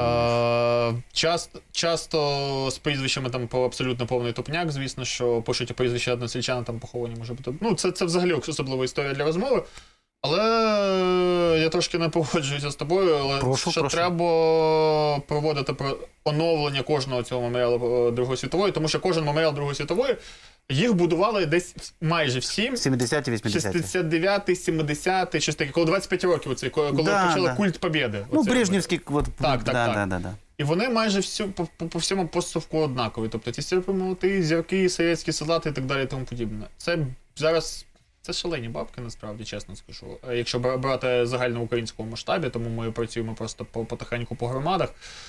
часто з прізвищами там абсолютно повний тупняк, звісно, що пишуть прізвище односельчана, там поховані може бути. Ну, це взагалі особлива історія для розмови. Але я трошки не погоджуюся з тобою, але Прошу. треба проводити оновлення кожного цього меморіалу Другої світової, тому що кожен меморіал Другої світової, їх будували десь майже всі. 70-ті, 80-ті. 69-й, 70-й, щось таке, коли 25 років, оцей, коли почали культ Побєди. Ну, Брежнівський, от, Так. Да. І вони майже по всьому постсовку однакові. Тобто ці серпи, зірки, совєтські солдати і так далі і тому подібне. Це зараз, це шалені бабки, насправді, чесно скажу. Якщо брати загальноукраїнському масштабі, тому ми працюємо просто потихеньку по громадах.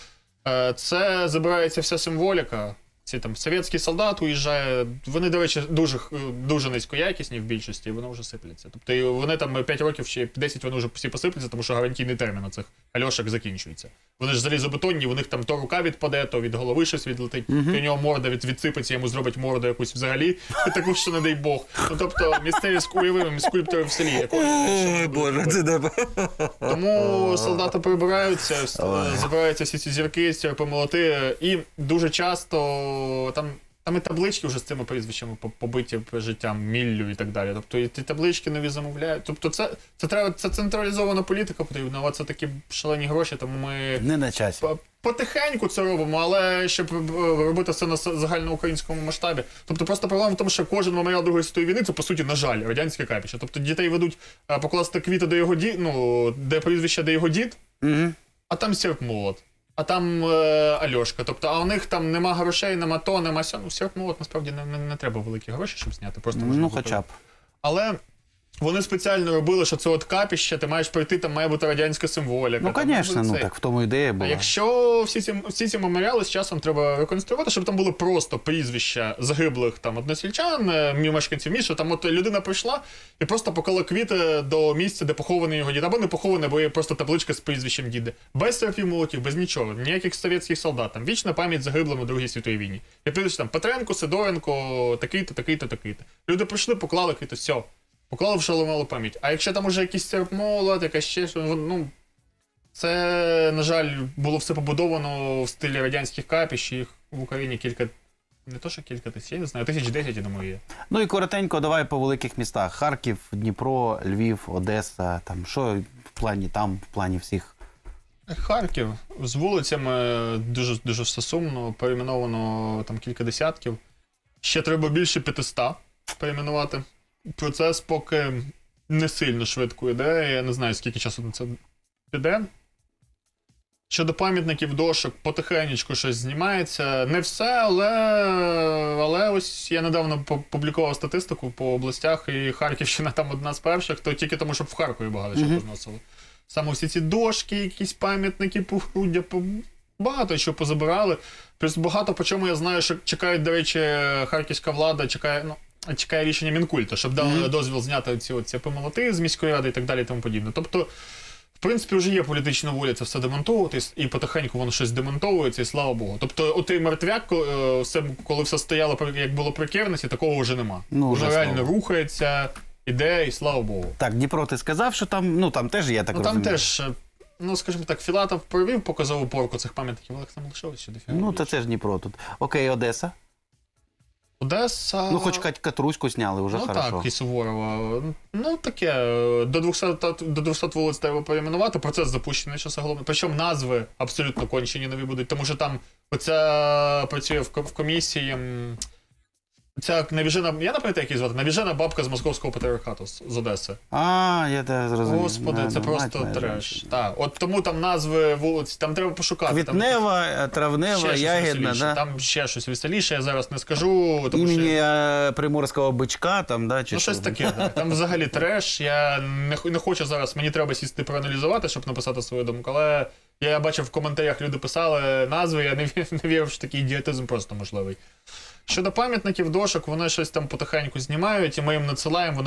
Це забирається вся символіка. Ці там совєтський солдат уїжджає, вони, до речі, дуже низькоякісні в більшості, і вони вже сипляться. Тобто і вони там 5 років, ще 10 вони вже всі посипляться, тому що гарантійний термін цих альошок закінчується. Вони ж залізобетонні, у них там то рука відпаде, то від голови щось відлетить, то у нього морда відсипеться, йому зроблять морду якусь взагалі, таку, що не дай Бог. Ну, тобто місцеві скульптори в селі. Ой, Боже, це не... Тому солдати прибираються, збираються всі ці зірки, серпи-молоти, і дуже часто там і таблички вже з цими прізвищами побиті життям, міллю і так далі. Тобто і ті таблички нові замовляють. Тобто це централізована політика потрібна, але це такі шалені гроші, тому ми Не на часі. потихеньку це робимо, але щоб робити це на загальноукраїнському масштабі. Тобто просто проблема в тому, що кожен меморіал Другої світової війни – це, по суті, на жаль, радянське капіще. Тобто дітей ведуть покласти квіти до його де прізвище, де його дід, а там серп-молот. А там Альошка. Тобто, а у них там нема грошей, нема то, нема сьо. Ну, серп-молот, насправді, не треба великі гроші, щоб зняти. Просто Ну, хоча б. Але вони спеціально робили, що це от капіще, ти маєш прийти, там має бути радянська символіка. Ну, звісно, ну так в тому ідея була. А якщо всі ці меморіали з часом треба реконструювати, щоб там були просто прізвища загиблих там односельчан, мешканців міста, там от людина прийшла і просто поклала квіти до місця, де похований його дід, або не похований, бо є просто табличка з прізвищем діда. Без серпів молотів, без нічого, ніяких совєтських солдат. Там вічна пам'ять загиблим у Другій світовій війні. І прізвище там Петренко, Сидоренко, такий-то, такий-то, такий-то. Люди прийшли, поклали квіти, все. Поклали в шаломалу пам'ять. А якщо там уже якийсь серп-молот, якась ще щось, ну, це, на жаль, було все побудовано в стилі радянських капіщ, їх в Україні не то що кілька тисяч, я не знаю, 1010, я думаю, є. Ну і коротенько, давай по великих містах. Харків, Дніпро, Львів, Одеса, там, що в плані всіх? Харків. З вулицями дуже все сумно, перейменовано там кілька десятків. Ще треба більше 500 перейменувати. Процес поки не сильно швидко йде, я не знаю, скільки часу на це піде. Щодо пам'ятників, дошок, потихенечку щось знімається. Не все, але ось я недавно публікував статистику по областях, і Харківщина там одна з перших, то тільки тому, щоб в Харкові багато чого позносили. Саме всі ці дошки, якісь пам'ятники, погруддя, багато що позабирали. Плюс багато, по чому я знаю, що чекають, до речі, харківська влада, чекає рішення Мінкульту, щоб дали дозвіл зняти ці помолоти з міської ради і так далі і тому подібне. Тобто, в принципі, вже є політична воля це все демонтовувати, і потихеньку воно щось демонтовується, і слава Богу. Тобто, отий мертвяк, коли все стояло, як було при Кернесі, такого вже нема. Вже реально рухається, іде, і слава Богу. Так, Дніпро ти сказав, що там, там теж є, так розумію. Там теж, скажімо так, Філатов провів показову порку цих пам'ятників, але там лишилось ще дофіга. Ну, це теж Дніпро тут. Окей, Одеса. Одеса... Ну, хоч Катруську зняли, вже хорошо. Ну так, і Суворова. Ну таке, до 200 вулиць треба перейменувати, процес запущений зараз головне. Причому назви абсолютно кончені нові будуть, тому що там оця працює в комісії, ця навіжена, я не пам'ятаю, як її звати, навіжена бабка з московського патріархату, з Одеси. Я те зрозумів. Господи, це просто треш. Так, от тому там назви вулиць, там треба пошукати. Квітнева, Травнева, Ягідна, да? Там ще щось веселіше, я зараз не скажу. Імені Приморського бичка, там, да? Ну, щось таке, так. Там взагалі треш, я не хочу зараз, мені треба сісти проаналізувати, щоб написати свою думку, але я бачив в коментарях, люди писали назви, я не вірив, що такий ідіотизм просто можливий. Щодо пам'ятників, дошок, вони щось там потихеньку знімають, і ми їм надсилаємо,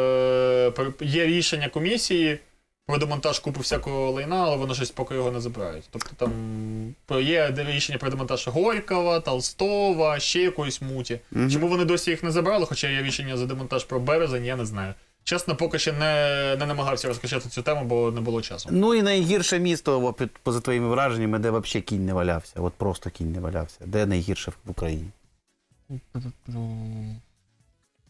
є рішення комісії про демонтаж купи всякого лайна, але вони щось поки його не забирають. Тобто там є рішення про демонтаж Горького, Толстого, ще якоїсь муті. Чому вони досі їх не забрали, хоча є рішення за демонтаж про Березень, я не знаю. Чесно, поки ще не намагався розкачати цю тему, бо не було часу. Ну і найгірше місто, поза твоїми враженнями, де взагалі кінь не валявся. От просто кінь не валявся. Де найгірше в Україні?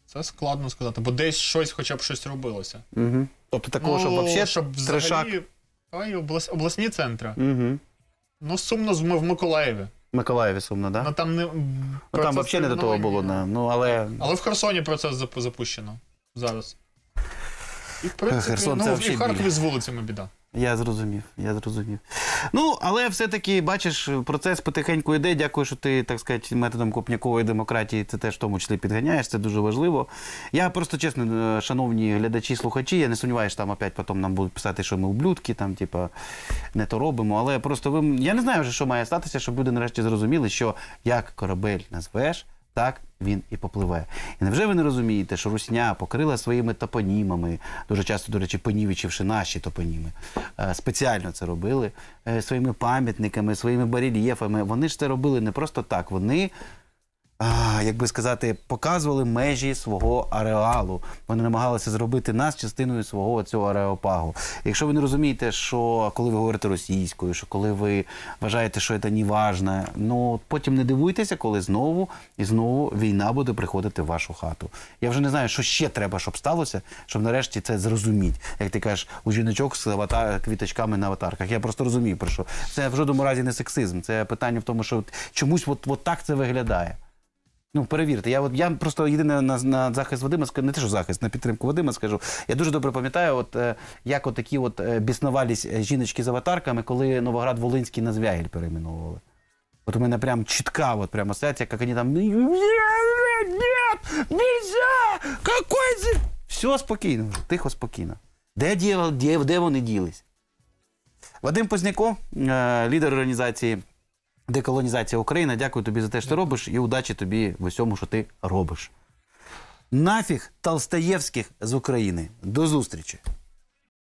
Це складно сказати, бо десь щось, хоча б щось робилося. Угу. Тобто такого, щоб взагалі щоб трешак. взагалі обласні центри. Угу. Ну, сумно в Миколаєві. Миколаєві сумно, так? Ну, Да? там не, Ну, там взагалі не до того було. Не. Ну, але в Херсоні процес запущено зараз. І, в принципі, Херсон це і в взагалі Харкові з вулицями біда. Я зрозумів. Ну, але все-таки, бачиш, процес потихеньку йде. Дякую, що ти, так сказати, методом копнякової демократії це теж в тому числі підганяєш, це дуже важливо. Я просто, чесно, шановні глядачі, слухачі, я не сумніваюся, що там опять потім нам будуть писати, що ми ублюдки, там, типа, не то робимо, але просто я не знаю вже, що має статися, щоб люди нарешті зрозуміли, що як корабель назвеш, так він і попливе. І невже ви не розумієте, що русня покрила своїми топонімами, дуже часто, до речі, понівечивши наші топоніми, спеціально це робили, своїми пам'ятниками, своїми барельєфами. Вони ж це робили не просто так, вони, як би сказати, показували межі свого ареалу. Вони намагалися зробити нас частиною свого цього ареопагу. Якщо ви не розумієте, що коли ви говорите російською, що коли ви вважаєте, що це не важне, ну потім не дивуйтеся, коли знову і знову війна буде приходити в вашу хату. Я вже не знаю, що ще треба, щоб сталося, щоб нарешті це зрозуміти. Як ти кажеш, у жіночок з квіточками на аватарках. Я просто розумію, про що. Це в жодному разі не сексизм. Це питання в тому, що чомусь от так це виглядає. Ну, перевірте, я просто єдине на захист Вадима скажу, не те, що захист, на підтримку Вадима скажу. Я дуже добре пам'ятаю, як такі біснувались жіночки з аватарками, коли Новоград-Волинський на Звягель перейменовували. От у мене прям чітка прямо асоціація, як вони там «Нет, нельзя! Какой це...» Все спокійно, тихо, спокійно. Де вони ділись? Вадим Позняков, лідер організації «Деколонізація України». Дякую тобі за те, що ти робиш, і удачі тобі в усьому, що ти робиш. Нафіг Толстоєвських з України. До зустрічі!